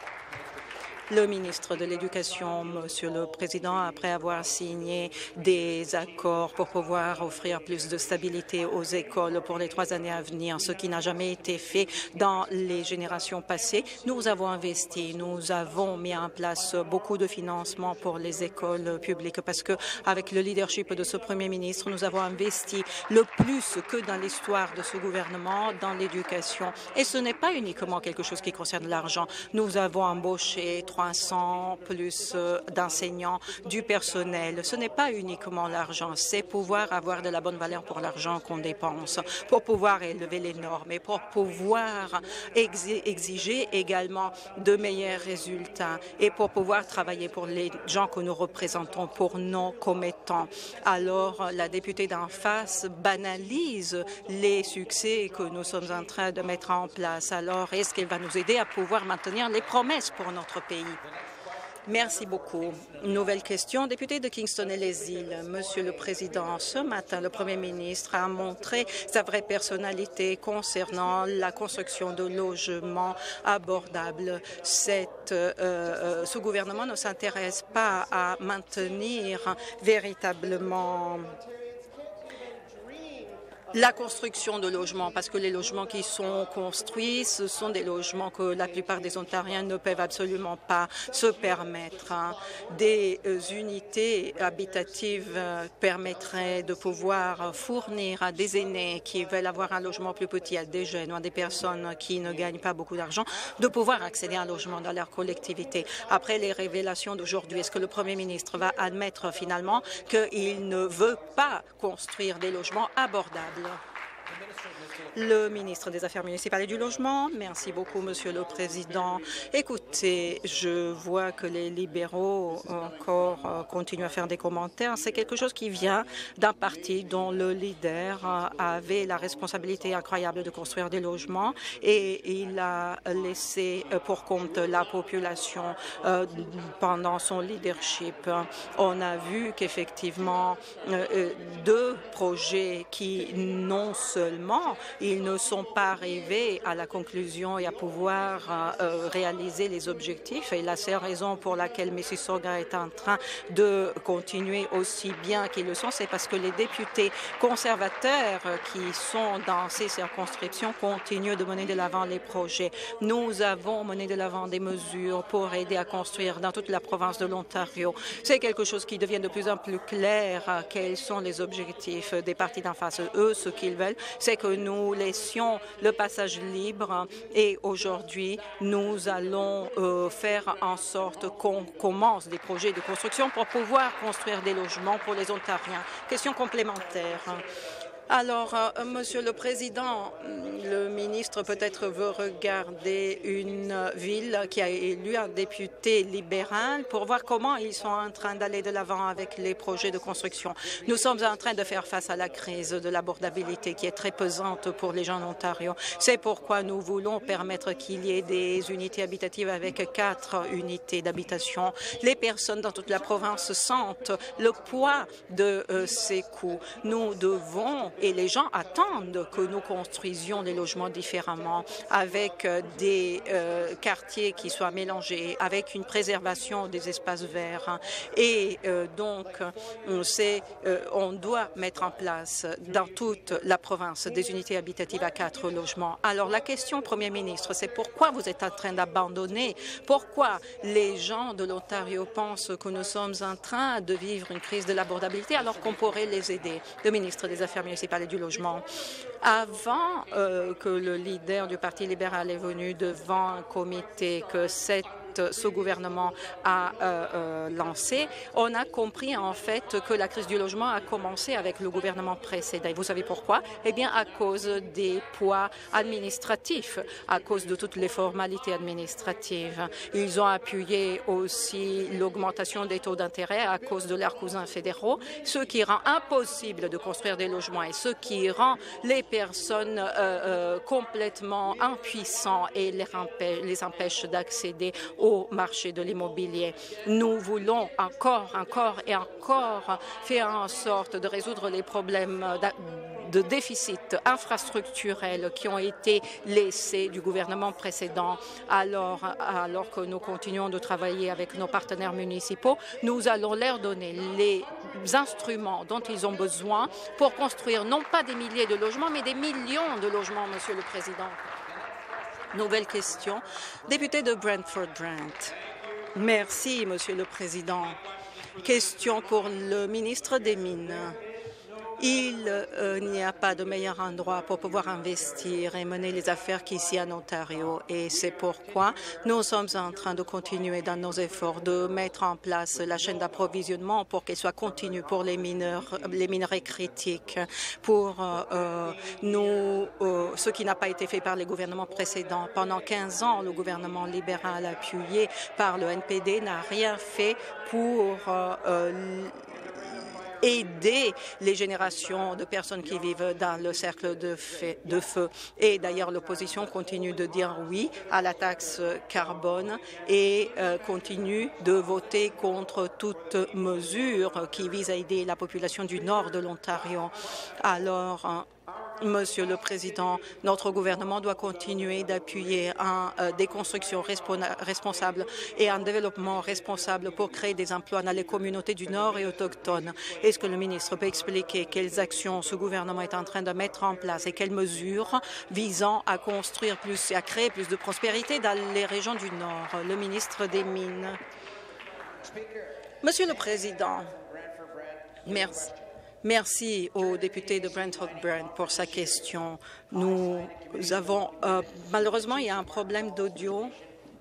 Le ministre de l'Éducation, Monsieur le Président, après avoir signé des accords pour pouvoir offrir plus de stabilité aux écoles pour les trois années à venir, ce qui n'a jamais été fait dans les générations passées, nous avons investi, nous avons mis en place beaucoup de financements pour les écoles publiques parce que, avec le leadership de ce Premier ministre, nous avons investi le plus que dans l'histoire de ce gouvernement dans l'éducation. Et ce n'est pas uniquement quelque chose qui concerne l'argent. Nous avons embauché trois cents plus d'enseignants, du personnel. Ce n'est pas uniquement l'argent, c'est pouvoir avoir de la bonne valeur pour l'argent qu'on dépense, pour pouvoir élever les normes et pour pouvoir exiger également de meilleurs résultats et pour pouvoir travailler pour les gens que nous représentons, pour nos commettants. Alors, la députée d'en face banalise les succès que nous sommes en train de mettre en place. Alors, est-ce qu'elle va nous aider à pouvoir maintenir les promesses pour notre pays? Merci beaucoup. Nouvelle question, député de Kingston et les îles. Monsieur le Président, ce matin, le Premier ministre a montré sa vraie personnalité concernant la construction de logements abordables. Cette, euh, euh, ce gouvernement ne s'intéresse pas à maintenir véritablement la construction de logements, parce que les logements qui sont construits, ce sont des logements que la plupart des Ontariens ne peuvent absolument pas se permettre. Des unités habitatives permettraient de pouvoir fournir à des aînés qui veulent avoir un logement plus petit, à des jeunes ou à des personnes qui ne gagnent pas beaucoup d'argent, de pouvoir accéder à un logement dans leur collectivité. Après les révélations d'aujourd'hui, est-ce que le Premier ministre va admettre finalement qu'il ne veut pas construire des logements abordables? Le ministre des Affaires municipales et du Logement. Merci beaucoup, Monsieur le Président. Écoutez, je vois que les libéraux encore euh, continuent à faire des commentaires. C'est quelque chose qui vient d'un parti dont le leader euh, avait la responsabilité incroyable de construire des logements et il a laissé euh, pour compte la population euh, pendant son leadership. On a vu qu'effectivement, euh, deux projets qui non seulement ils ne sont pas arrivés à la conclusion et à pouvoir euh, réaliser les objectifs. Et la seule raison pour laquelle Mississauga est en train de continuer aussi bien qu'ils le sont, c'est parce que les députés conservateurs qui sont dans ces circonscriptions continuent de mener de l'avant les projets. Nous avons mené de l'avant des mesures pour aider à construire dans toute la province de l'Ontario. C'est quelque chose qui devient de plus en plus clair euh, quels sont les objectifs des partis d'en face. Eux, ce qu'ils veulent, c'est que nous laissions le passage libre et aujourd'hui, nous allons euh, faire en sorte qu'on commence des projets de construction pour pouvoir construire des logements pour les Ontariens. Question complémentaire. Alors, euh, Monsieur le Président, le ministre peut-être veut regarder une ville qui a élu un député libéral pour voir comment ils sont en train d'aller de l'avant avec les projets de construction. Nous sommes en train de faire face à la crise de l'abordabilité qui est très pesante pour les gens d'Ontario. C'est pourquoi nous voulons permettre qu'il y ait des unités habitatives avec quatre unités d'habitation. Les personnes dans toute la province sentent le poids de euh, ces coûts. Nous devons et les gens attendent que nous construisions des logements différemment, avec des euh, quartiers qui soient mélangés, avec une préservation des espaces verts. Et euh, donc, on, sait, euh, on doit mettre en place dans toute la province des unités habitatives à quatre logements. Alors, la question, Premier ministre, c'est pourquoi vous êtes en train d'abandonner, pourquoi les gens de l'Ontario pensent que nous sommes en train de vivre une crise de l'abordabilité alors qu'on pourrait les aider. Le ministre des Affaires municipales et du Logement. Avant euh, que le leader du Parti libéral est venu devant un comité que cette ce gouvernement a euh, euh, lancé, on a compris en fait que la crise du logement a commencé avec le gouvernement précédent. Et vous savez pourquoi? Eh bien, à cause des poids administratifs, à cause de toutes les formalités administratives. Ils ont appuyé aussi l'augmentation des taux d'intérêt à cause de leurs cousins fédéraux, ce qui rend impossible de construire des logements et ce qui rend les personnes euh, euh, complètement impuissants et les empêche, les empêche d'accéder au marché de l'immobilier. Nous voulons encore, encore et encore faire en sorte de résoudre les problèmes de déficit infrastructurel qui ont été laissés du gouvernement précédent. Alors, alors que nous continuons de travailler avec nos partenaires municipaux, nous allons leur donner les instruments dont ils ont besoin pour construire non pas des milliers de logements, mais des millions de logements, Monsieur le Président. Nouvelle question. Député de Brantford-Brant. Merci, Monsieur le Président. Question pour le ministre des Mines. Il euh, n'y a pas de meilleur endroit pour pouvoir investir et mener les affaires qu'ici en Ontario. Et c'est pourquoi nous sommes en train de continuer dans nos efforts de mettre en place la chaîne d'approvisionnement pour qu'elle soit continue pour les mineurs, les minerais critiques, pour euh, nous, euh, ce qui n'a pas été fait par les gouvernements précédents. Pendant quinze ans, le gouvernement libéral appuyé par le N P D n'a rien fait pour euh, euh, aider les générations de personnes qui vivent dans le cercle de feu. Et d'ailleurs, l'opposition continue de dire oui à la taxe carbone et euh, continue de voter contre toute mesure qui vise à aider la population du nord de l'Ontario. Alors, hein, Monsieur le Président, notre gouvernement doit continuer d'appuyer en euh, des constructions responsables et un développement responsable pour créer des emplois dans les communautés du Nord et autochtones. Est-ce que le ministre peut expliquer quelles actions ce gouvernement est en train de mettre en place et quelles mesures visant à construire plus et à créer plus de prospérité dans les régions du Nord? Le ministre des Mines. Monsieur le Président, merci. Merci au député de Brantford-Brant pour sa question. Nous avons euh, malheureusement il y a un problème d'audio.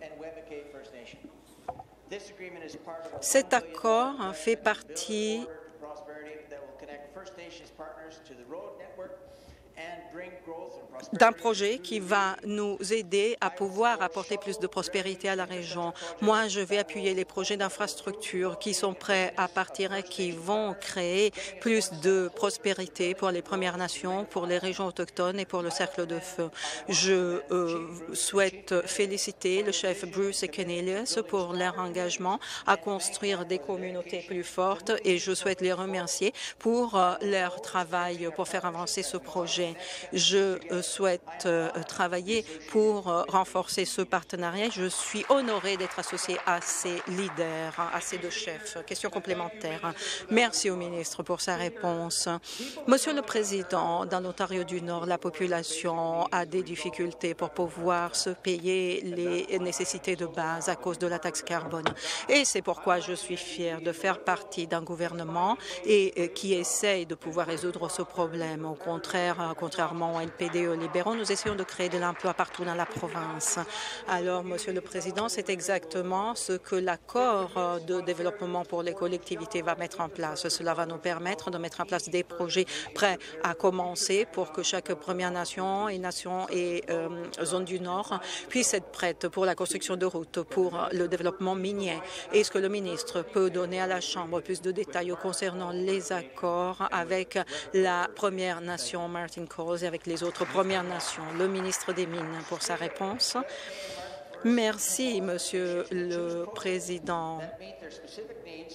Cet accord fait partie d'un projet qui va nous aider à pouvoir apporter plus de prospérité à la région. Moi, je vais appuyer les projets d'infrastructure qui sont prêts à partir et qui vont créer plus de prospérité pour les Premières Nations, pour les régions autochtones et pour le cercle de feu. Je euh, souhaite féliciter le chef Bruce et Cornelius pour leur engagement à construire des communautés plus fortes et je souhaite les remercier pour euh, leur travail pour faire avancer ce projet. Je euh, souhaite euh, travailler pour euh, renforcer ce partenariat. Je suis honorée d'être associée à ces leaders, à ces deux chefs. Question complémentaire. Merci au ministre pour sa réponse. Monsieur le Président, dans l'Ontario du Nord, la population a des difficultés pour pouvoir se payer les nécessités de base à cause de la taxe carbone. Et c'est pourquoi je suis fière de faire partie d'un gouvernement et, et qui essaye de pouvoir résoudre ce problème. Au contraire, contrairement au N P D et aux libéraux, nous essayons de créer de l'emploi partout dans la province. Alors, Monsieur le Président, c'est exactement ce que l'accord de développement pour les collectivités va mettre en place. Cela va nous permettre de mettre en place des projets prêts à commencer pour que chaque Première Nation et Nation et euh, zone du Nord puisse être prête pour la construction de routes, pour le développement minier. Est-ce que le ministre peut donner à la Chambre plus de détails concernant les accords avec la Première Nation Martin Coles et avec les autres Premières Nations? Le ministre des Mines pour sa réponse. Merci, Monsieur le Président.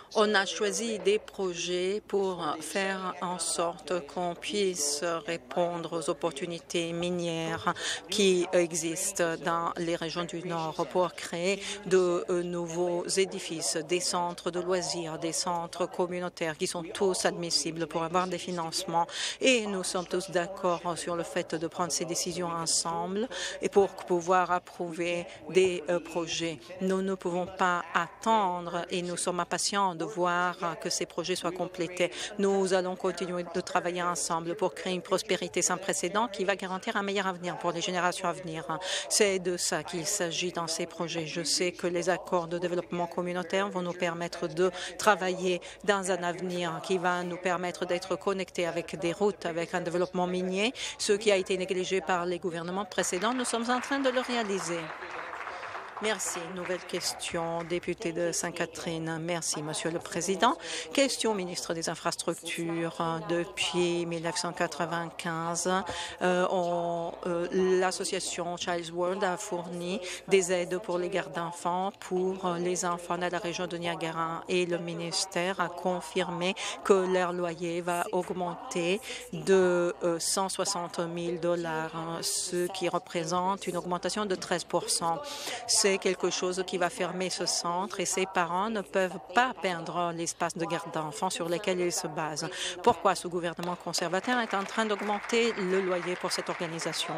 On a choisi des projets pour faire en sorte qu'on puisse répondre aux opportunités minières qui existent dans les régions du Nord pour créer de nouveaux édifices, des centres de loisirs, des centres communautaires qui sont tous admissibles pour avoir des financements. Et nous sommes tous d'accord sur le fait de prendre ces décisions ensemble et pour pouvoir approuver des euh, projets. Nous ne pouvons pas attendre et nous sommes impatients de voir que ces projets soient complétés. Nous allons continuer de travailler ensemble pour créer une prospérité sans précédent qui va garantir un meilleur avenir pour les générations à venir. C'est de ça qu'il s'agit dans ces projets. Je sais que les accords de développement communautaire vont nous permettre de travailler dans un avenir qui va nous permettre d'être connectés avec des routes, avec un développement minier. Ce qui a été négligé par les gouvernements précédents, nous sommes en train de le réaliser. Merci. Nouvelle question, député de Sainte-Catherine. Merci, Monsieur le Président. Question au ministre des Infrastructures. Depuis mille neuf cent quatre-vingt-quinze, euh, euh, l'association Child's World a fourni des aides pour les gardes d'enfants pour les enfants de la région de Niagara et le ministère a confirmé que leur loyer va augmenter de euh, cent soixante mille dollars, hein, ce qui représente une augmentation de treize pour cent. C'est quelque chose qui va fermer ce centre et ses parents ne peuvent pas perdre l'espace de garde d'enfants sur lequel ils se basent. Pourquoi ce gouvernement conservateur est en train d'augmenter le loyer pour cette organisation?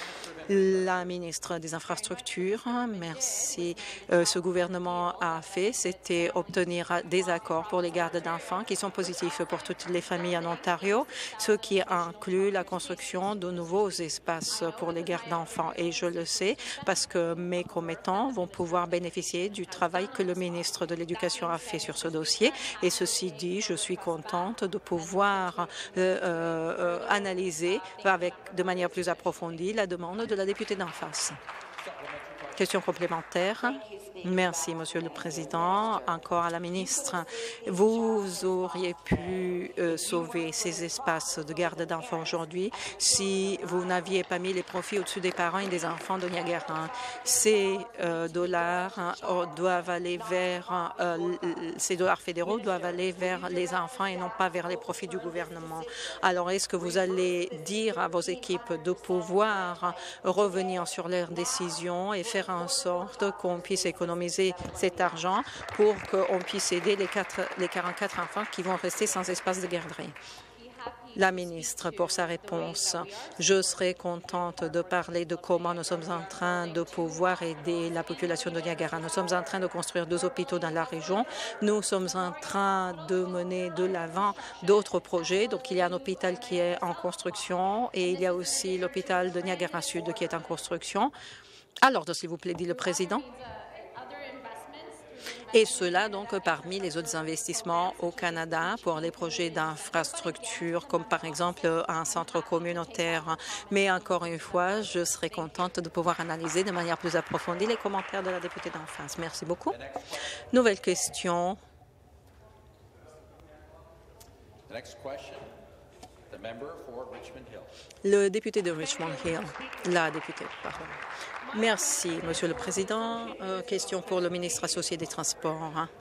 La ministre des Infrastructures, merci. Euh, ce gouvernement a fait, c'était obtenir des accords pour les gardes d'enfants qui sont positifs pour toutes les familles en Ontario, ce qui inclut la construction de nouveaux espaces pour les gardes d'enfants. Et je le sais parce que mes commettants vont pouvoir bénéficier du travail que le ministre de l'Éducation a fait sur ce dossier. Et ceci dit, je suis contente de pouvoir euh, euh, analyser avec, de manière plus approfondie la demande de la députée d'en face. Question complémentaire. Merci, Monsieur le Président. Encore à la ministre. Vous auriez pu euh, sauver ces espaces de garde d'enfants aujourd'hui si vous n'aviez pas mis les profits au-dessus des parents et des enfants de Niagara. Ces euh, dollars hein, doivent aller vers euh, ces dollars fédéraux doivent aller vers les enfants et non pas vers les profits du gouvernement. Alors, est-ce que vous allez dire à vos équipes de pouvoir revenir sur leurs décisions et faire en sorte qu'on puisse économiser cet argent pour qu'on puisse aider les, quatre, les quarante-quatre enfants qui vont rester sans espace de garderie? La ministre, pour sa réponse, je serai contente de parler de comment nous sommes en train de pouvoir aider la population de Niagara. Nous sommes en train de construire deux hôpitaux dans la région. Nous sommes en train de mener de l'avant d'autres projets. Donc, il y a un hôpital qui est en construction et il y a aussi l'hôpital de Niagara Sud qui est en construction. Alors, s'il vous plaît, dit le président. Et cela, donc, parmi les autres investissements au Canada pour les projets d'infrastructure, comme par exemple un centre communautaire. Mais encore une fois, je serai contente de pouvoir analyser de manière plus approfondie les commentaires de la députée d'en face. Merci beaucoup. Nouvelle question. Le député de Richmond Hill. La députée, pardon. Merci, Monsieur le Président. Euh, question pour le ministre associé des Transports. Hein.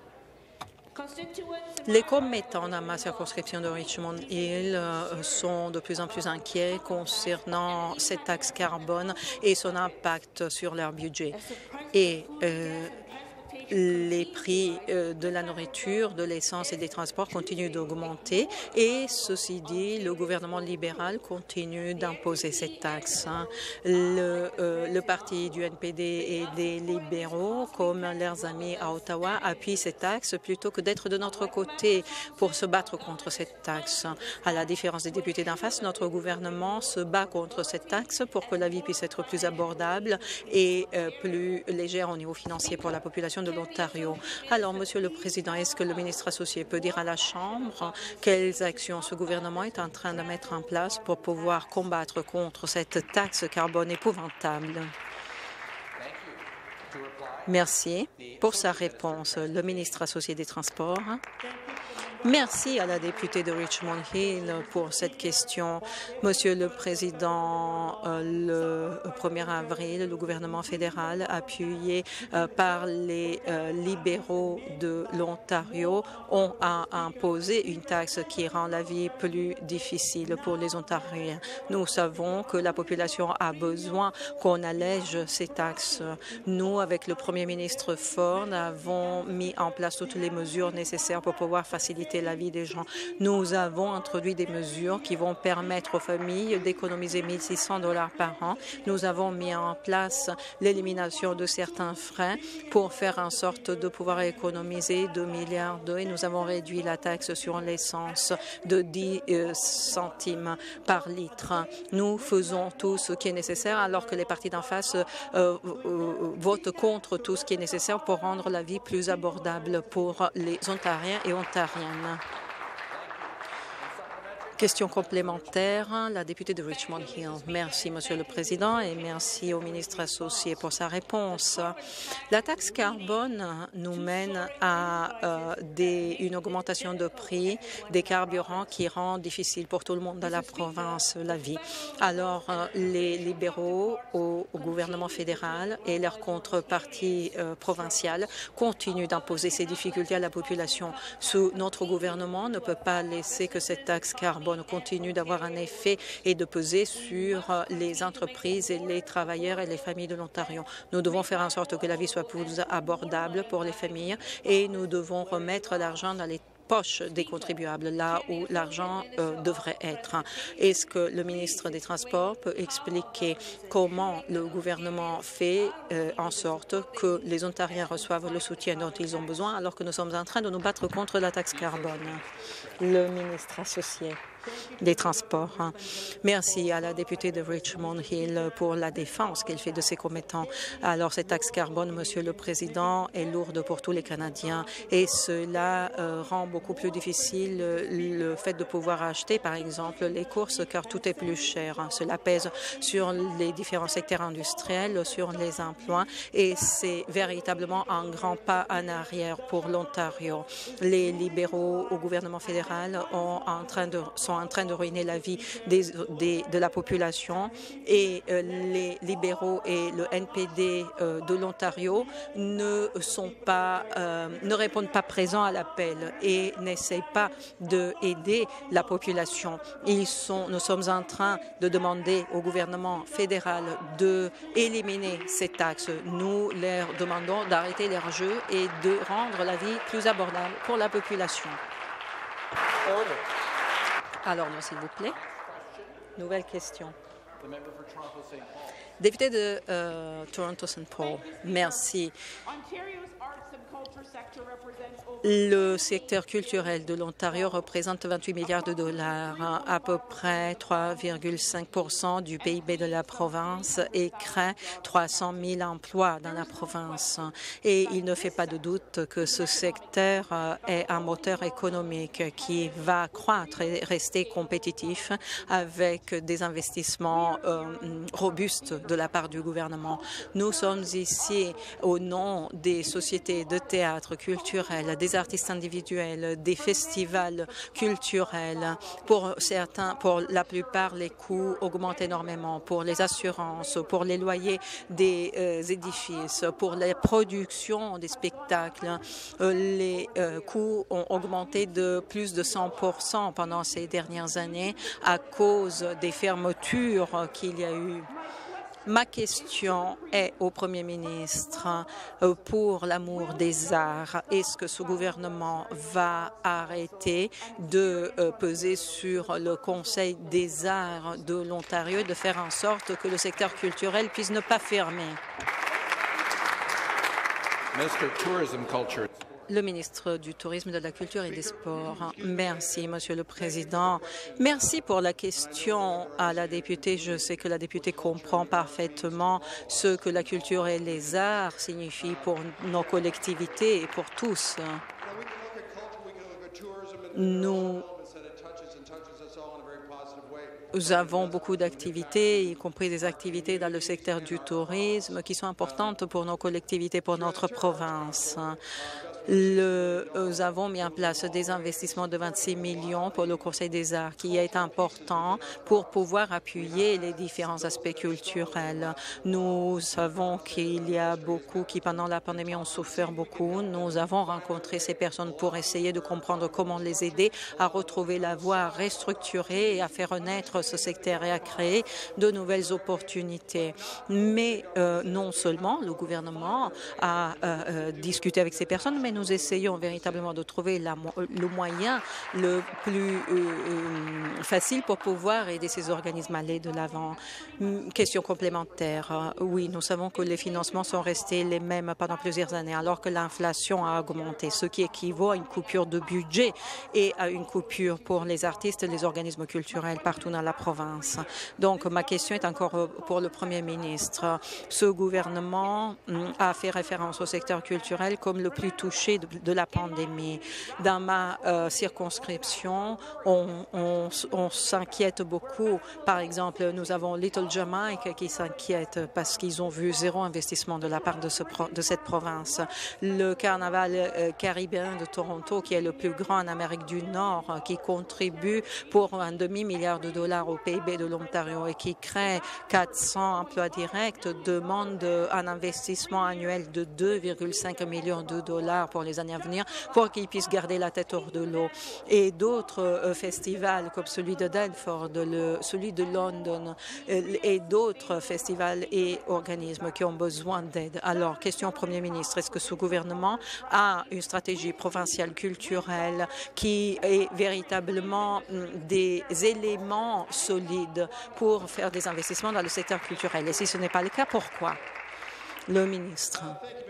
Les commettants dans ma circonscription de Richmond Hill euh, sont de plus en plus inquiets concernant cette taxe carbone et son impact sur leur budget. Et euh, les prix euh, de la nourriture, de l'essence et des transports continuent d'augmenter et, ceci dit, le gouvernement libéral continue d'imposer cette taxe. Hein. Le, euh, le parti du N P D et des libéraux, comme leurs amis à Ottawa, appuient cette taxe plutôt que d'être de notre côté pour se battre contre cette taxe. À la différence des députés d'en face, notre gouvernement se bat contre cette taxe pour que la vie puisse être plus abordable et euh, plus légère au niveau financier pour la population de l'Ontario. Alors, Monsieur le Président, est-ce que le ministre associé peut dire à la Chambre quelles actions ce gouvernement est en train de mettre en place pour pouvoir combattre contre cette taxe carbone épouvantable? Merci pour sa réponse. Le ministre associé des Transports. Merci à la députée de Richmond Hill pour cette question. Monsieur le Président, le premier avril, le gouvernement fédéral, appuyé par les libéraux de l'Ontario, ont imposé une taxe qui rend la vie plus difficile pour les Ontariens. Nous savons que la population a besoin qu'on allège ces taxes. Nous, avec le Premier ministre Ford, avons mis en place toutes les mesures nécessaires pour pouvoir faciliter la vie des gens. Nous avons introduit des mesures qui vont permettre aux familles d'économiser mille six cents dollars par an. Nous avons mis en place l'élimination de certains frais pour faire en sorte de pouvoir économiser deux milliards d'euros et nous avons réduit la taxe sur l'essence de dix centimes par litre. Nous faisons tout ce qui est nécessaire alors que les partis d'en face euh, euh, votent contre tout ce qui est nécessaire pour rendre la vie plus abordable pour les Ontariens et Ontariennes. Question complémentaire, la députée de Richmond Hill. Merci, Monsieur le Président, et merci au ministre associé pour sa réponse. La taxe carbone nous mène à euh, des, une augmentation de prix des carburants qui rend difficile pour tout le monde dans la province la vie. Alors, euh, les libéraux au, au gouvernement fédéral et leurs contreparties euh, provinciales continuent d'imposer ces difficultés à la population. Sous notre gouvernement ne peut pas laisser que cette taxe carbone continue d'avoir un effet et de peser sur les entreprises et les travailleurs et les familles de l'Ontario. Nous devons faire en sorte que la vie soit plus abordable pour les familles et nous devons remettre l'argent dans les poches des contribuables, là où l'argent euh, devrait être. Est-ce que le ministre des Transports peut expliquer comment le gouvernement fait euh, en sorte que les Ontariens reçoivent le soutien dont ils ont besoin alors que nous sommes en train de nous battre contre la taxe carbone? Le ministre associé des Transports. Merci à la députée de Richmond Hill pour la défense qu'elle fait de ses commettants. Alors, cette taxe carbone, Monsieur le Président, est lourde pour tous les Canadiens et cela euh, rend beaucoup plus difficile le fait de pouvoir acheter, par exemple, les courses, car tout est plus cher. Cela pèse sur les différents secteurs industriels, sur les emplois et c'est véritablement un grand pas en arrière pour l'Ontario. Les libéraux au gouvernement fédéral ont en train de sont en train de ruiner la vie des, des, de la population et euh, les libéraux et le N P D euh, de l'Ontario ne sont pas, euh, ne répondent pas présents à l'appel et n'essayent pas d'aider la population. Ils sont, nous sommes en train de demander au gouvernement fédéral de éliminer ces taxes. Nous leur demandons d'arrêter leur jeu et de rendre la vie plus abordable pour la population. Order. Alors, non, s'il vous plaît. Nouvelle question. Député de euh, Toronto-Saint Paul, merci. Le secteur culturel de l'Ontario représente vingt-huit milliards de dollars, à peu près trois virgule cinq pour cent du P I B de la province et crée trois cent mille emplois dans la province. Et il ne fait pas de doute que ce secteur est un moteur économique qui va croître et rester compétitif avec des investissements euh, robustes de la part du gouvernement. Nous sommes ici au nom des sociétés de théâtre culturel, des artistes individuels, des festivals culturels. Pour certains, pour la plupart, les coûts augmentent énormément pour les assurances, pour les loyers des euh, édifices, pour les productions des spectacles. Euh, les euh, coûts ont augmenté de plus de cent pour cent pendant ces dernières années à cause des fermetures qu'il y a eu. Ma question est au Premier ministre. Pour l'amour des arts, est-ce que ce gouvernement va arrêter de peser sur le Conseil des arts de l'Ontario et de faire en sorte que le secteur culturel puisse ne pas fermer? Mister Tourism Culture. Le ministre du Tourisme, de la Culture et des Sports. Merci, Monsieur le Président. Merci pour la question à la députée. Je sais que la députée comprend parfaitement ce que la culture et les arts signifient pour nos collectivités et pour tous. Nous Nous avons beaucoup d'activités, y compris des activités dans le secteur du tourisme, qui sont importantes pour nos collectivités, pour notre province. Le, nous avons mis en place des investissements de vingt-six millions pour le Conseil des arts, qui est important pour pouvoir appuyer les différents aspects culturels. Nous savons qu'il y a beaucoup qui, pendant la pandémie, ont souffert beaucoup. Nous avons rencontré ces personnes pour essayer de comprendre comment les aider à retrouver la voie, à restructurer et à faire renaître ce secteur et à créer de nouvelles opportunités. Mais euh, non seulement le gouvernement a euh, discuté avec ces personnes, mais nous essayons véritablement de trouver la, le moyen le plus euh, euh, facile pour pouvoir aider ces organismes à aller de l'avant. Question complémentaire. Oui, nous savons que les financements sont restés les mêmes pendant plusieurs années, alors que l'inflation a augmenté, ce qui équivaut à une coupure de budget et à une coupure pour les artistes et les organismes culturels partout dans la province. Donc, ma question est encore pour le Premier ministre. Ce gouvernement a fait référence au secteur culturel comme le plus touché de, de la pandémie. Dans ma euh, circonscription, on, on, on s'inquiète beaucoup. Par exemple, nous avons Little Jamaica qui s'inquiète parce qu'ils ont vu zéro investissement de la part de, ce pro, de cette province. Le carnaval euh, caribéen de Toronto, qui est le plus grand en Amérique du Nord, euh, qui contribue pour un demi-milliard de dollars au P I B de l'Ontario et qui crée quatre cents emplois directs, demande un investissement annuel de deux virgule cinq millions de dollars pour les années à venir pour qu'ils puissent garder la tête hors de l'eau. Et d'autres euh, festivals comme celui de Delford, le, celui de London euh, et d'autres festivals et organismes qui ont besoin d'aide. Alors, question au Premier ministre, est-ce que ce gouvernement a une stratégie provinciale culturelle qui est véritablement des éléments solides pour faire des investissements dans le secteur culturel? Et si ce n'est pas le cas, pourquoi? Le ministre.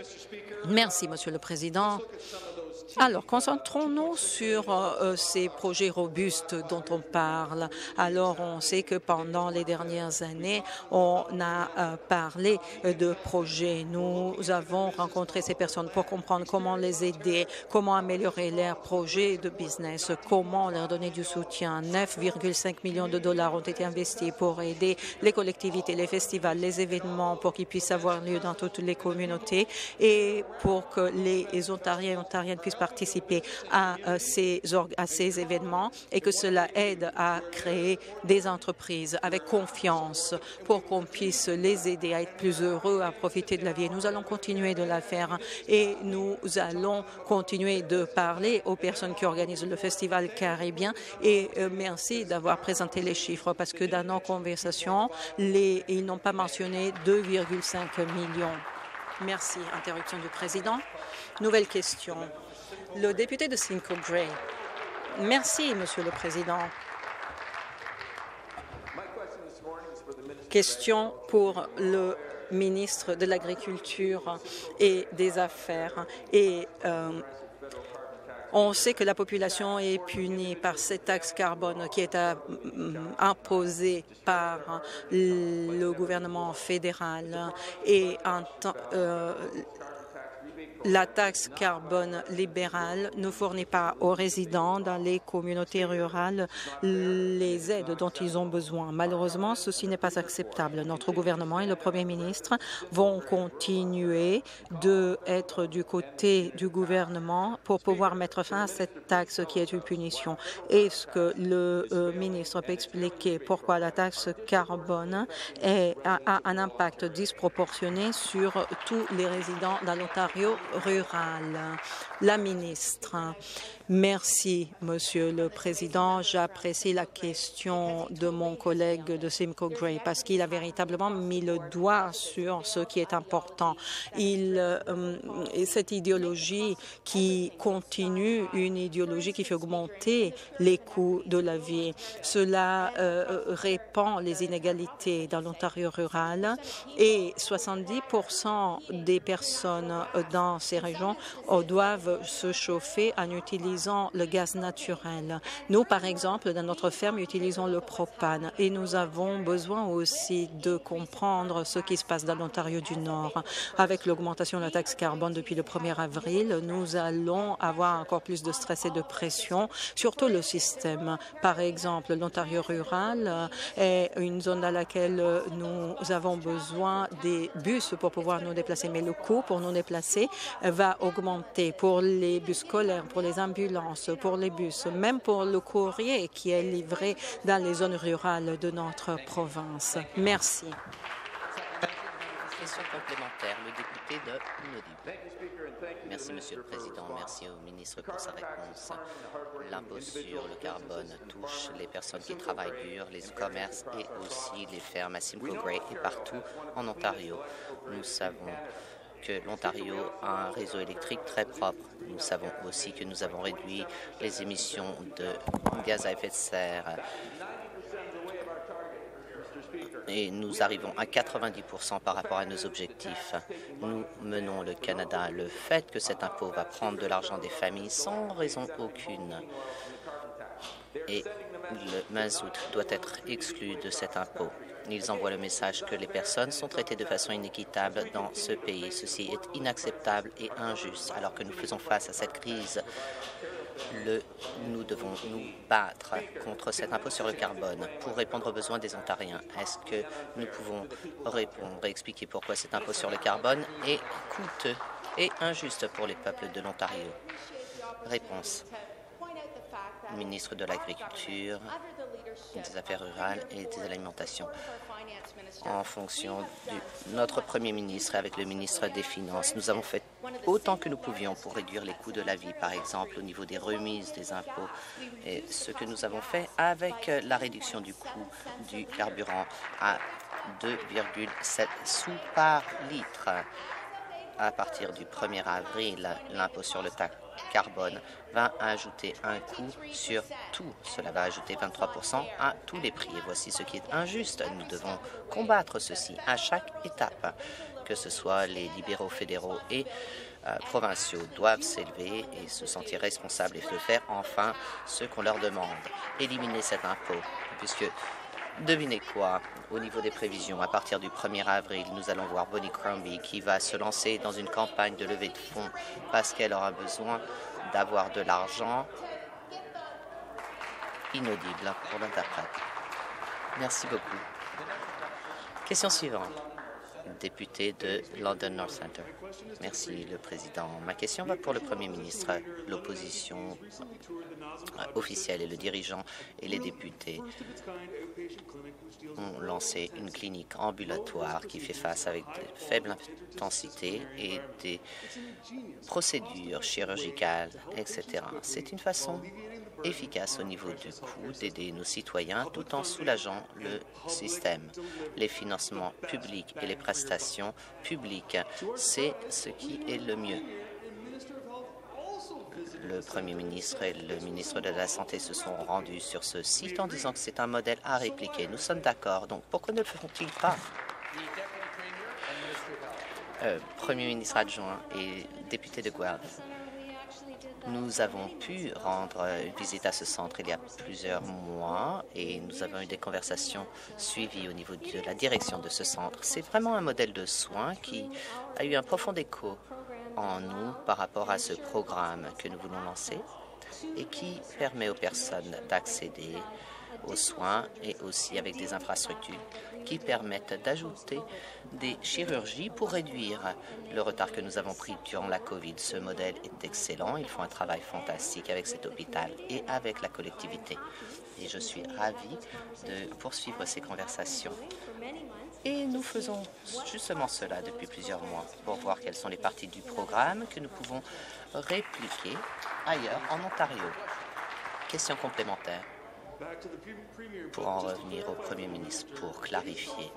Merci, Monsieur le Président. Alors, concentrons-nous sur euh, ces projets robustes dont on parle. Alors, on sait que pendant les dernières années, on a euh, parlé de projets. Nous avons rencontré ces personnes pour comprendre comment les aider, comment améliorer leurs projets de business, comment leur donner du soutien. neuf virgule cinq millions de dollars ont été investis pour aider les collectivités, les festivals, les événements, pour qu'ils puissent avoir lieu dans toutes les communautés et pour que les Ontariens et Ontariennes puissent participer à, euh, ces, à ces événements et que cela aide à créer des entreprises avec confiance pour qu'on puisse les aider à être plus heureux, à profiter de la vie. Et nous allons continuer de la faire et nous allons continuer de parler aux personnes qui organisent le Festival caribéen et euh, merci d'avoir présenté les chiffres parce que dans nos conversations, les, ils n'ont pas mentionné deux virgule cinq millions. Merci. Interruption du président. Nouvelle question. Le député de Simcoe Grey. Merci, Monsieur le Président. Question pour le ministre de l'Agriculture et des Affaires. Et euh, on sait que la population est punie par cette taxe carbone qui est à, imposée par le gouvernement fédéral et en temps, euh, la taxe carbone libérale ne fournit pas aux résidents dans les communautés rurales les aides dont ils ont besoin. Malheureusement, ceci n'est pas acceptable. Notre gouvernement et le Premier ministre vont continuer d'être du côté du gouvernement pour pouvoir mettre fin à cette taxe qui est une punition. Est-ce que le euh, ministre peut expliquer pourquoi la taxe carbone est, a, a un impact disproportionné sur tous les résidents dans l'Ontario rural? La ministre. Merci, Monsieur le Président. J'apprécie la question de mon collègue de Simcoe Grey parce qu'il a véritablement mis le doigt sur ce qui est important. Il, euh, cette idéologie qui continue, une idéologie qui fait augmenter les coûts de la vie, cela euh, répand les inégalités dans l'Ontario rural et soixante-dix pour cent des personnes dans ces régions doivent se chauffer en utilisant le gaz naturel. Nous, par exemple, dans notre ferme, utilisons le propane et nous avons besoin aussi de comprendre ce qui se passe dans l'Ontario du Nord. Avec l'augmentation de la taxe carbone depuis le premier avril, nous allons avoir encore plus de stress et de pression sur tout le système. Par exemple, l'Ontario rural est une zone dans laquelle nous avons besoin des bus pour pouvoir nous déplacer, mais le coût pour nous déplacer va augmenter pour les bus scolaires, pour les ambulances, pour les bus, même pour le courrier qui est livré dans les zones rurales de notre province. Merci. Question complémentaire, le député de Inaudible. Merci, Monsieur le Président. Merci au ministre pour sa réponse. L'impôt sur le carbone touche les personnes qui travaillent dur, les commerces et aussi les fermes à Simcoe Gray et partout en Ontario. Nous savons que l'Ontario a un réseau électrique très propre. Nous savons aussi que nous avons réduit les émissions de gaz à effet de serre et nous arrivons à quatre-vingt-dix pour cent par rapport à nos objectifs. Nous menons le Canada. Le fait que cet impôt va prendre de l'argent des familles sans raison aucune et le mazout doit être exclu de cet impôt. Ils envoient le message que les personnes sont traitées de façon inéquitable dans ce pays. Ceci est inacceptable et injuste. Alors que nous faisons face à cette crise, le, nous devons nous battre contre cet impôt sur le carbone pour répondre aux besoins des Ontariens. Est-ce que nous pouvons répondre et expliquer pourquoi cet impôt sur le carbone est coûteux et injuste pour les peuples de l'Ontario? Réponse. Ministre de l'Agriculture, des Affaires rurales et des Alimentations. En fonction de notre Premier ministre et avec le ministre des Finances, nous avons fait autant que nous pouvions pour réduire les coûts de la vie, par exemple au niveau des remises des impôts, et ce que nous avons fait avec la réduction du coût du carburant à deux virgule sept sous par litre. À partir du premier avril, l'impôt sur le carbone va ajouter un coût sur tout. Cela va ajouter vingt-trois pour cent à tous les prix. Et voici ce qui est injuste. Nous devons combattre ceci à chaque étape, que ce soit les libéraux fédéraux et euh, provinciaux doivent s'élever et se sentir responsables et de faire enfin ce qu'on leur demande. Éliminer cet impôt, puisque devinez quoi? Au niveau des prévisions, à partir du premier avril, nous allons voir Bonnie Crombie qui va se lancer dans une campagne de levée de fonds parce qu'elle aura besoin d'avoir de l'argent inaudible pour l'interprète. Merci beaucoup. Question suivante. Député de London North Centre. Merci, le Président. Ma question va pour le Premier ministre. L'opposition officielle et le dirigeant et les députés ont lancé une clinique ambulatoire qui fait face avec de faibles intensités et des procédures chirurgicales, et cetera. C'est une façon efficace au niveau du coût d'aider nos citoyens tout en soulageant le système. Les financements publics et les prestations publiques, c'est ce qui est le mieux. Le Premier ministre et le ministre de la Santé se sont rendus sur ce site en disant que c'est un modèle à répliquer. Nous sommes d'accord, donc pourquoi ne le font-ils pas? Euh, Premier ministre adjoint et député de Guelph. Nous avons pu rendre une visite à ce centre il y a plusieurs mois et nous avons eu des conversations suivies au niveau de la direction de ce centre. C'est vraiment un modèle de soins qui a eu un profond écho en nous par rapport à ce programme que nous voulons lancer et qui permet aux personnes d'accéder aux soins et aussi avec des infrastructures qui permettent d'ajouter des chirurgies pour réduire le retard que nous avons pris durant la COVID. Ce modèle est excellent. Ils font un travail fantastique avec cet hôpital et avec la collectivité. Et je suis ravie de poursuivre ces conversations. Et nous faisons justement cela depuis plusieurs mois pour voir quelles sont les parties du programme que nous pouvons répliquer ailleurs en Ontario. Question complémentaire. Pour en revenir au Premier ministre, pour clarifier,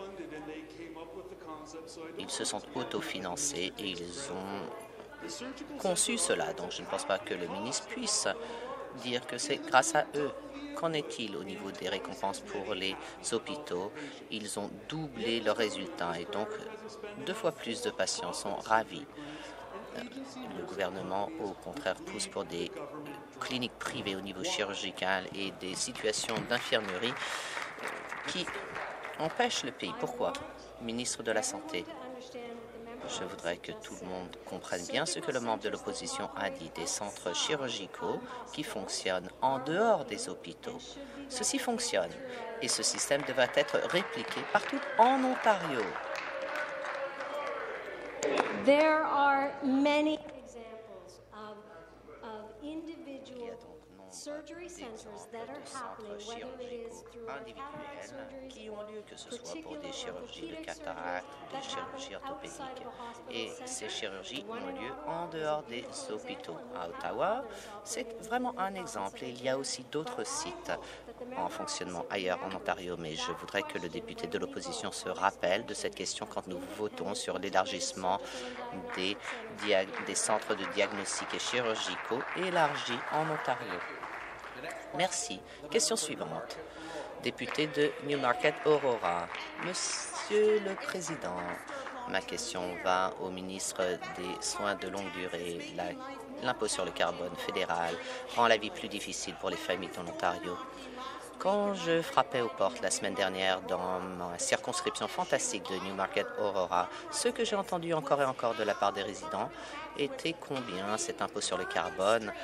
ils se sont autofinancés et ils ont conçu cela. Donc, je ne pense pas que le ministre puisse dire que c'est grâce à eux. Qu'en est-il au niveau des récompenses pour les hôpitaux? Ils ont doublé leurs résultats et donc deux fois plus de patients sont ravis. Le gouvernement, au contraire, pousse pour des cliniques privées au niveau chirurgical et des situations d'infirmerie qui empêchent le pays. Pourquoi? Ministre de la Santé, je voudrais que tout le monde comprenne bien ce que le membre de l'opposition a dit. Des centres chirurgicaux qui fonctionnent en dehors des hôpitaux. Ceci fonctionne et ce système devrait être répliqué partout en Ontario. There are many examples of, of individual surgery centers that are happening, whether it is through cataract surgeries qui ont lieu, que ce soit pour particular des chirurgies de orthopedic cataracte, surgeries des that happen chirurgies outside orthopédiques. of a hospital Et center. ces chirurgies One ont in lieu Ottawa, en dehors des hôpitaux. À Ottawa, c'est vraiment un exemple. Et il y a aussi d'autres sites en fonctionnement ailleurs en Ontario, mais je voudrais que le député de l'opposition se rappelle de cette question quand nous votons sur l'élargissement des, des centres de diagnostic et chirurgicaux élargis en Ontario. Merci. Question suivante. Député de Newmarket-Aurora. Monsieur le Président, ma question va au ministre des Soins de longue durée. L'impôt sur le carbone fédéral rend la vie plus difficile pour les familles dans l'Ontario. Quand je frappais aux portes la semaine dernière dans ma circonscription fantastique de Newmarket-Aurora, ce que j'ai entendu encore et encore de la part des résidents était combien cet impôt sur le carbone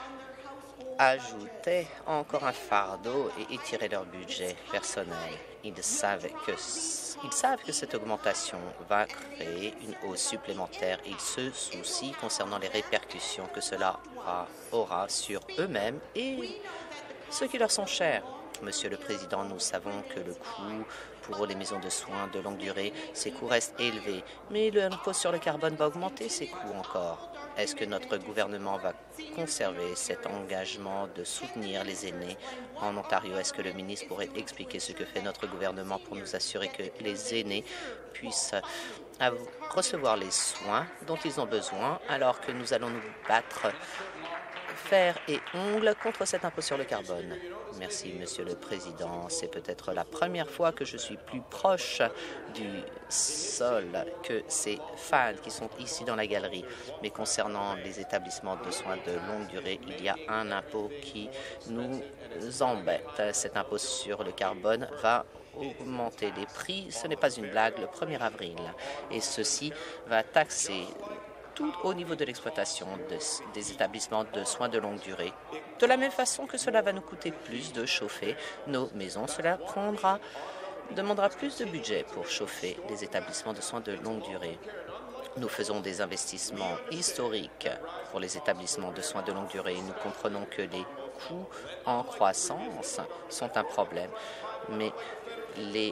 ajoutait encore un fardeau et étirait leur budget personnel. Ils savent que, ils savent que cette augmentation va créer une hausse supplémentaire. Ils se soucient concernant les répercussions que cela aura, aura sur eux-mêmes et ceux qui leur sont chers. Monsieur le Président, nous savons que le coût pour les maisons de soins de longue durée, ces coûts restent élevés, mais l'impôt sur le carbone va augmenter ces coûts encore. Est-ce que notre gouvernement va conserver cet engagement de soutenir les aînés en Ontario? Est-ce que le ministre pourrait expliquer ce que fait notre gouvernement pour nous assurer que les aînés puissent recevoir les soins dont ils ont besoin alors que nous allons nous battre fer et ongles contre cet impôt sur le carbone? Merci, Monsieur le Président. C'est peut-être la première fois que je suis plus proche du sol que ces fans qui sont ici dans la galerie. Mais concernant les établissements de soins de longue durée, il y a un impôt qui nous embête. Cet impôt sur le carbone va augmenter les prix. Ce n'est pas une blague, le premier avril. Et ceci va taxer tout au niveau de l'exploitation de, des établissements de soins de longue durée. De la même façon que cela va nous coûter plus de chauffer nos maisons, cela prendra, demandera plus de budget pour chauffer les établissements de soins de longue durée. Nous faisons des investissements historiques pour les établissements de soins de longue durée. Nous comprenons que les coûts en croissance sont un problème, mais les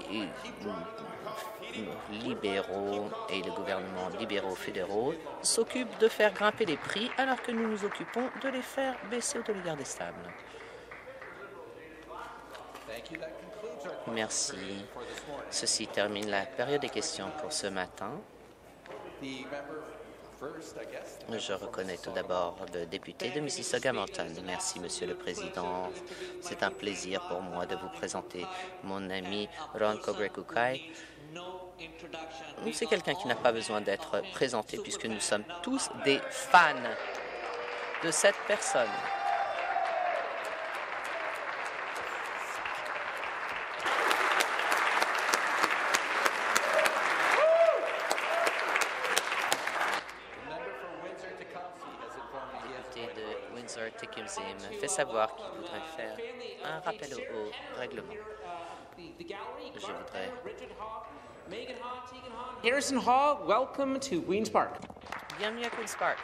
libéraux et le gouvernement libéraux fédéraux s'occupent de faire grimper les prix alors que nous nous occupons de les faire baisser ou de les garder stables. Merci. Ceci termine la période des questions pour ce matin. Je reconnais tout d'abord le député de Mississauga-Mountain. Merci, Monsieur le Président. C'est un plaisir pour moi de vous présenter mon ami Ron Cobrecukai. C'est quelqu'un qui n'a pas besoin d'être présenté puisque nous sommes tous des fans de cette personne. Le député de Windsor-Tecumseh fait savoir qu'il voudrait faire un rappel au, au règlement. Je voudrais Harrison Hall, welcome to Queen's Park. Bienvenue à Queen's Park.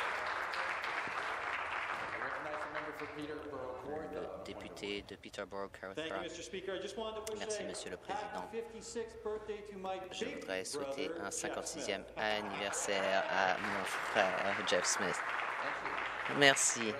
Le député de Peterborough, Carruthers. Merci, Monsieur le Président. Je voudrais souhaiter un cinquante-sixième anniversaire à mon frère Jeff Smith. Merci.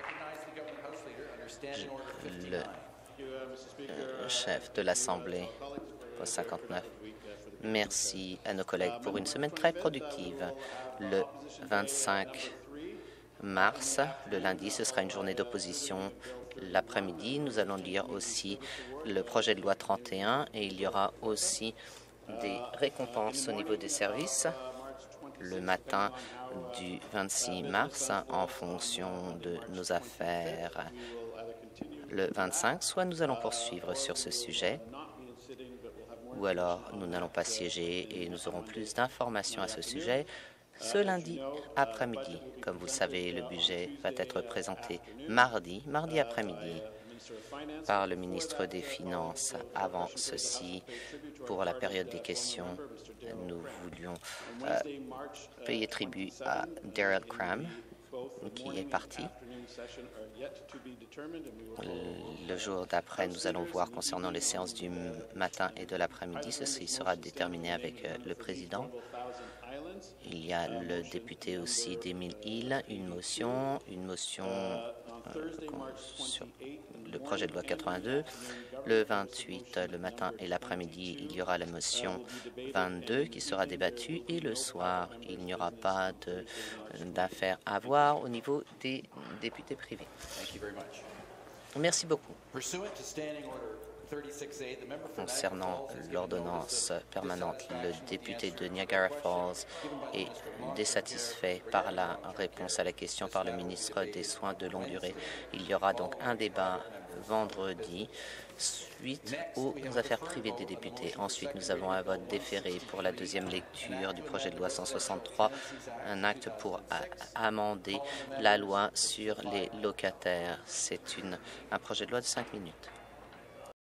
Je, le euh, chef de l'Assemblée pour cinquante-neuf. Merci à nos collègues pour une semaine très productive. Le vingt-cinq mars, le lundi, ce sera une journée d'opposition. L'après-midi, nous allons lire aussi le projet de loi trente et un et il y aura aussi des récompenses au niveau des services le matin du vingt-six mars en fonction de nos affaires. Le vingt-cinq, soit nous allons poursuivre sur ce sujet, ou alors nous n'allons pas siéger et nous aurons plus d'informations à ce sujet ce lundi après-midi. Comme vous le savez, le budget va être présenté mardi, mardi après-midi. par le ministre des Finances. Avant ceci, pour la période des questions, nous voulions euh, payer tribut à Daryl Cram, qui est parti. Le jour d'après, nous allons voir concernant les séances du matin et de l'après-midi. Ceci sera déterminé avec euh, le président. Il y a le député aussi d'Emile Hill, une motion, une motion euh, sur le projet de loi quatre-vingt-deux. Le vingt-huit, le matin et l'après-midi, il y aura la motion vingt-deux qui sera débattue et le soir, il n'y aura pas d'affaires à voir au niveau des députés privés. Merci beaucoup. Concernant l'ordonnance permanente, le député de Niagara Falls est désatisfait par la réponse à la question par le ministre des Soins de longue durée. Il y aura donc un débat vendredi suite aux affaires privées des députés. Ensuite, nous avons un vote déféré pour la deuxième lecture du projet de loi cent soixante-trois, un acte pour amender la loi sur les locataires. C'est un projet de loi de cinq minutes.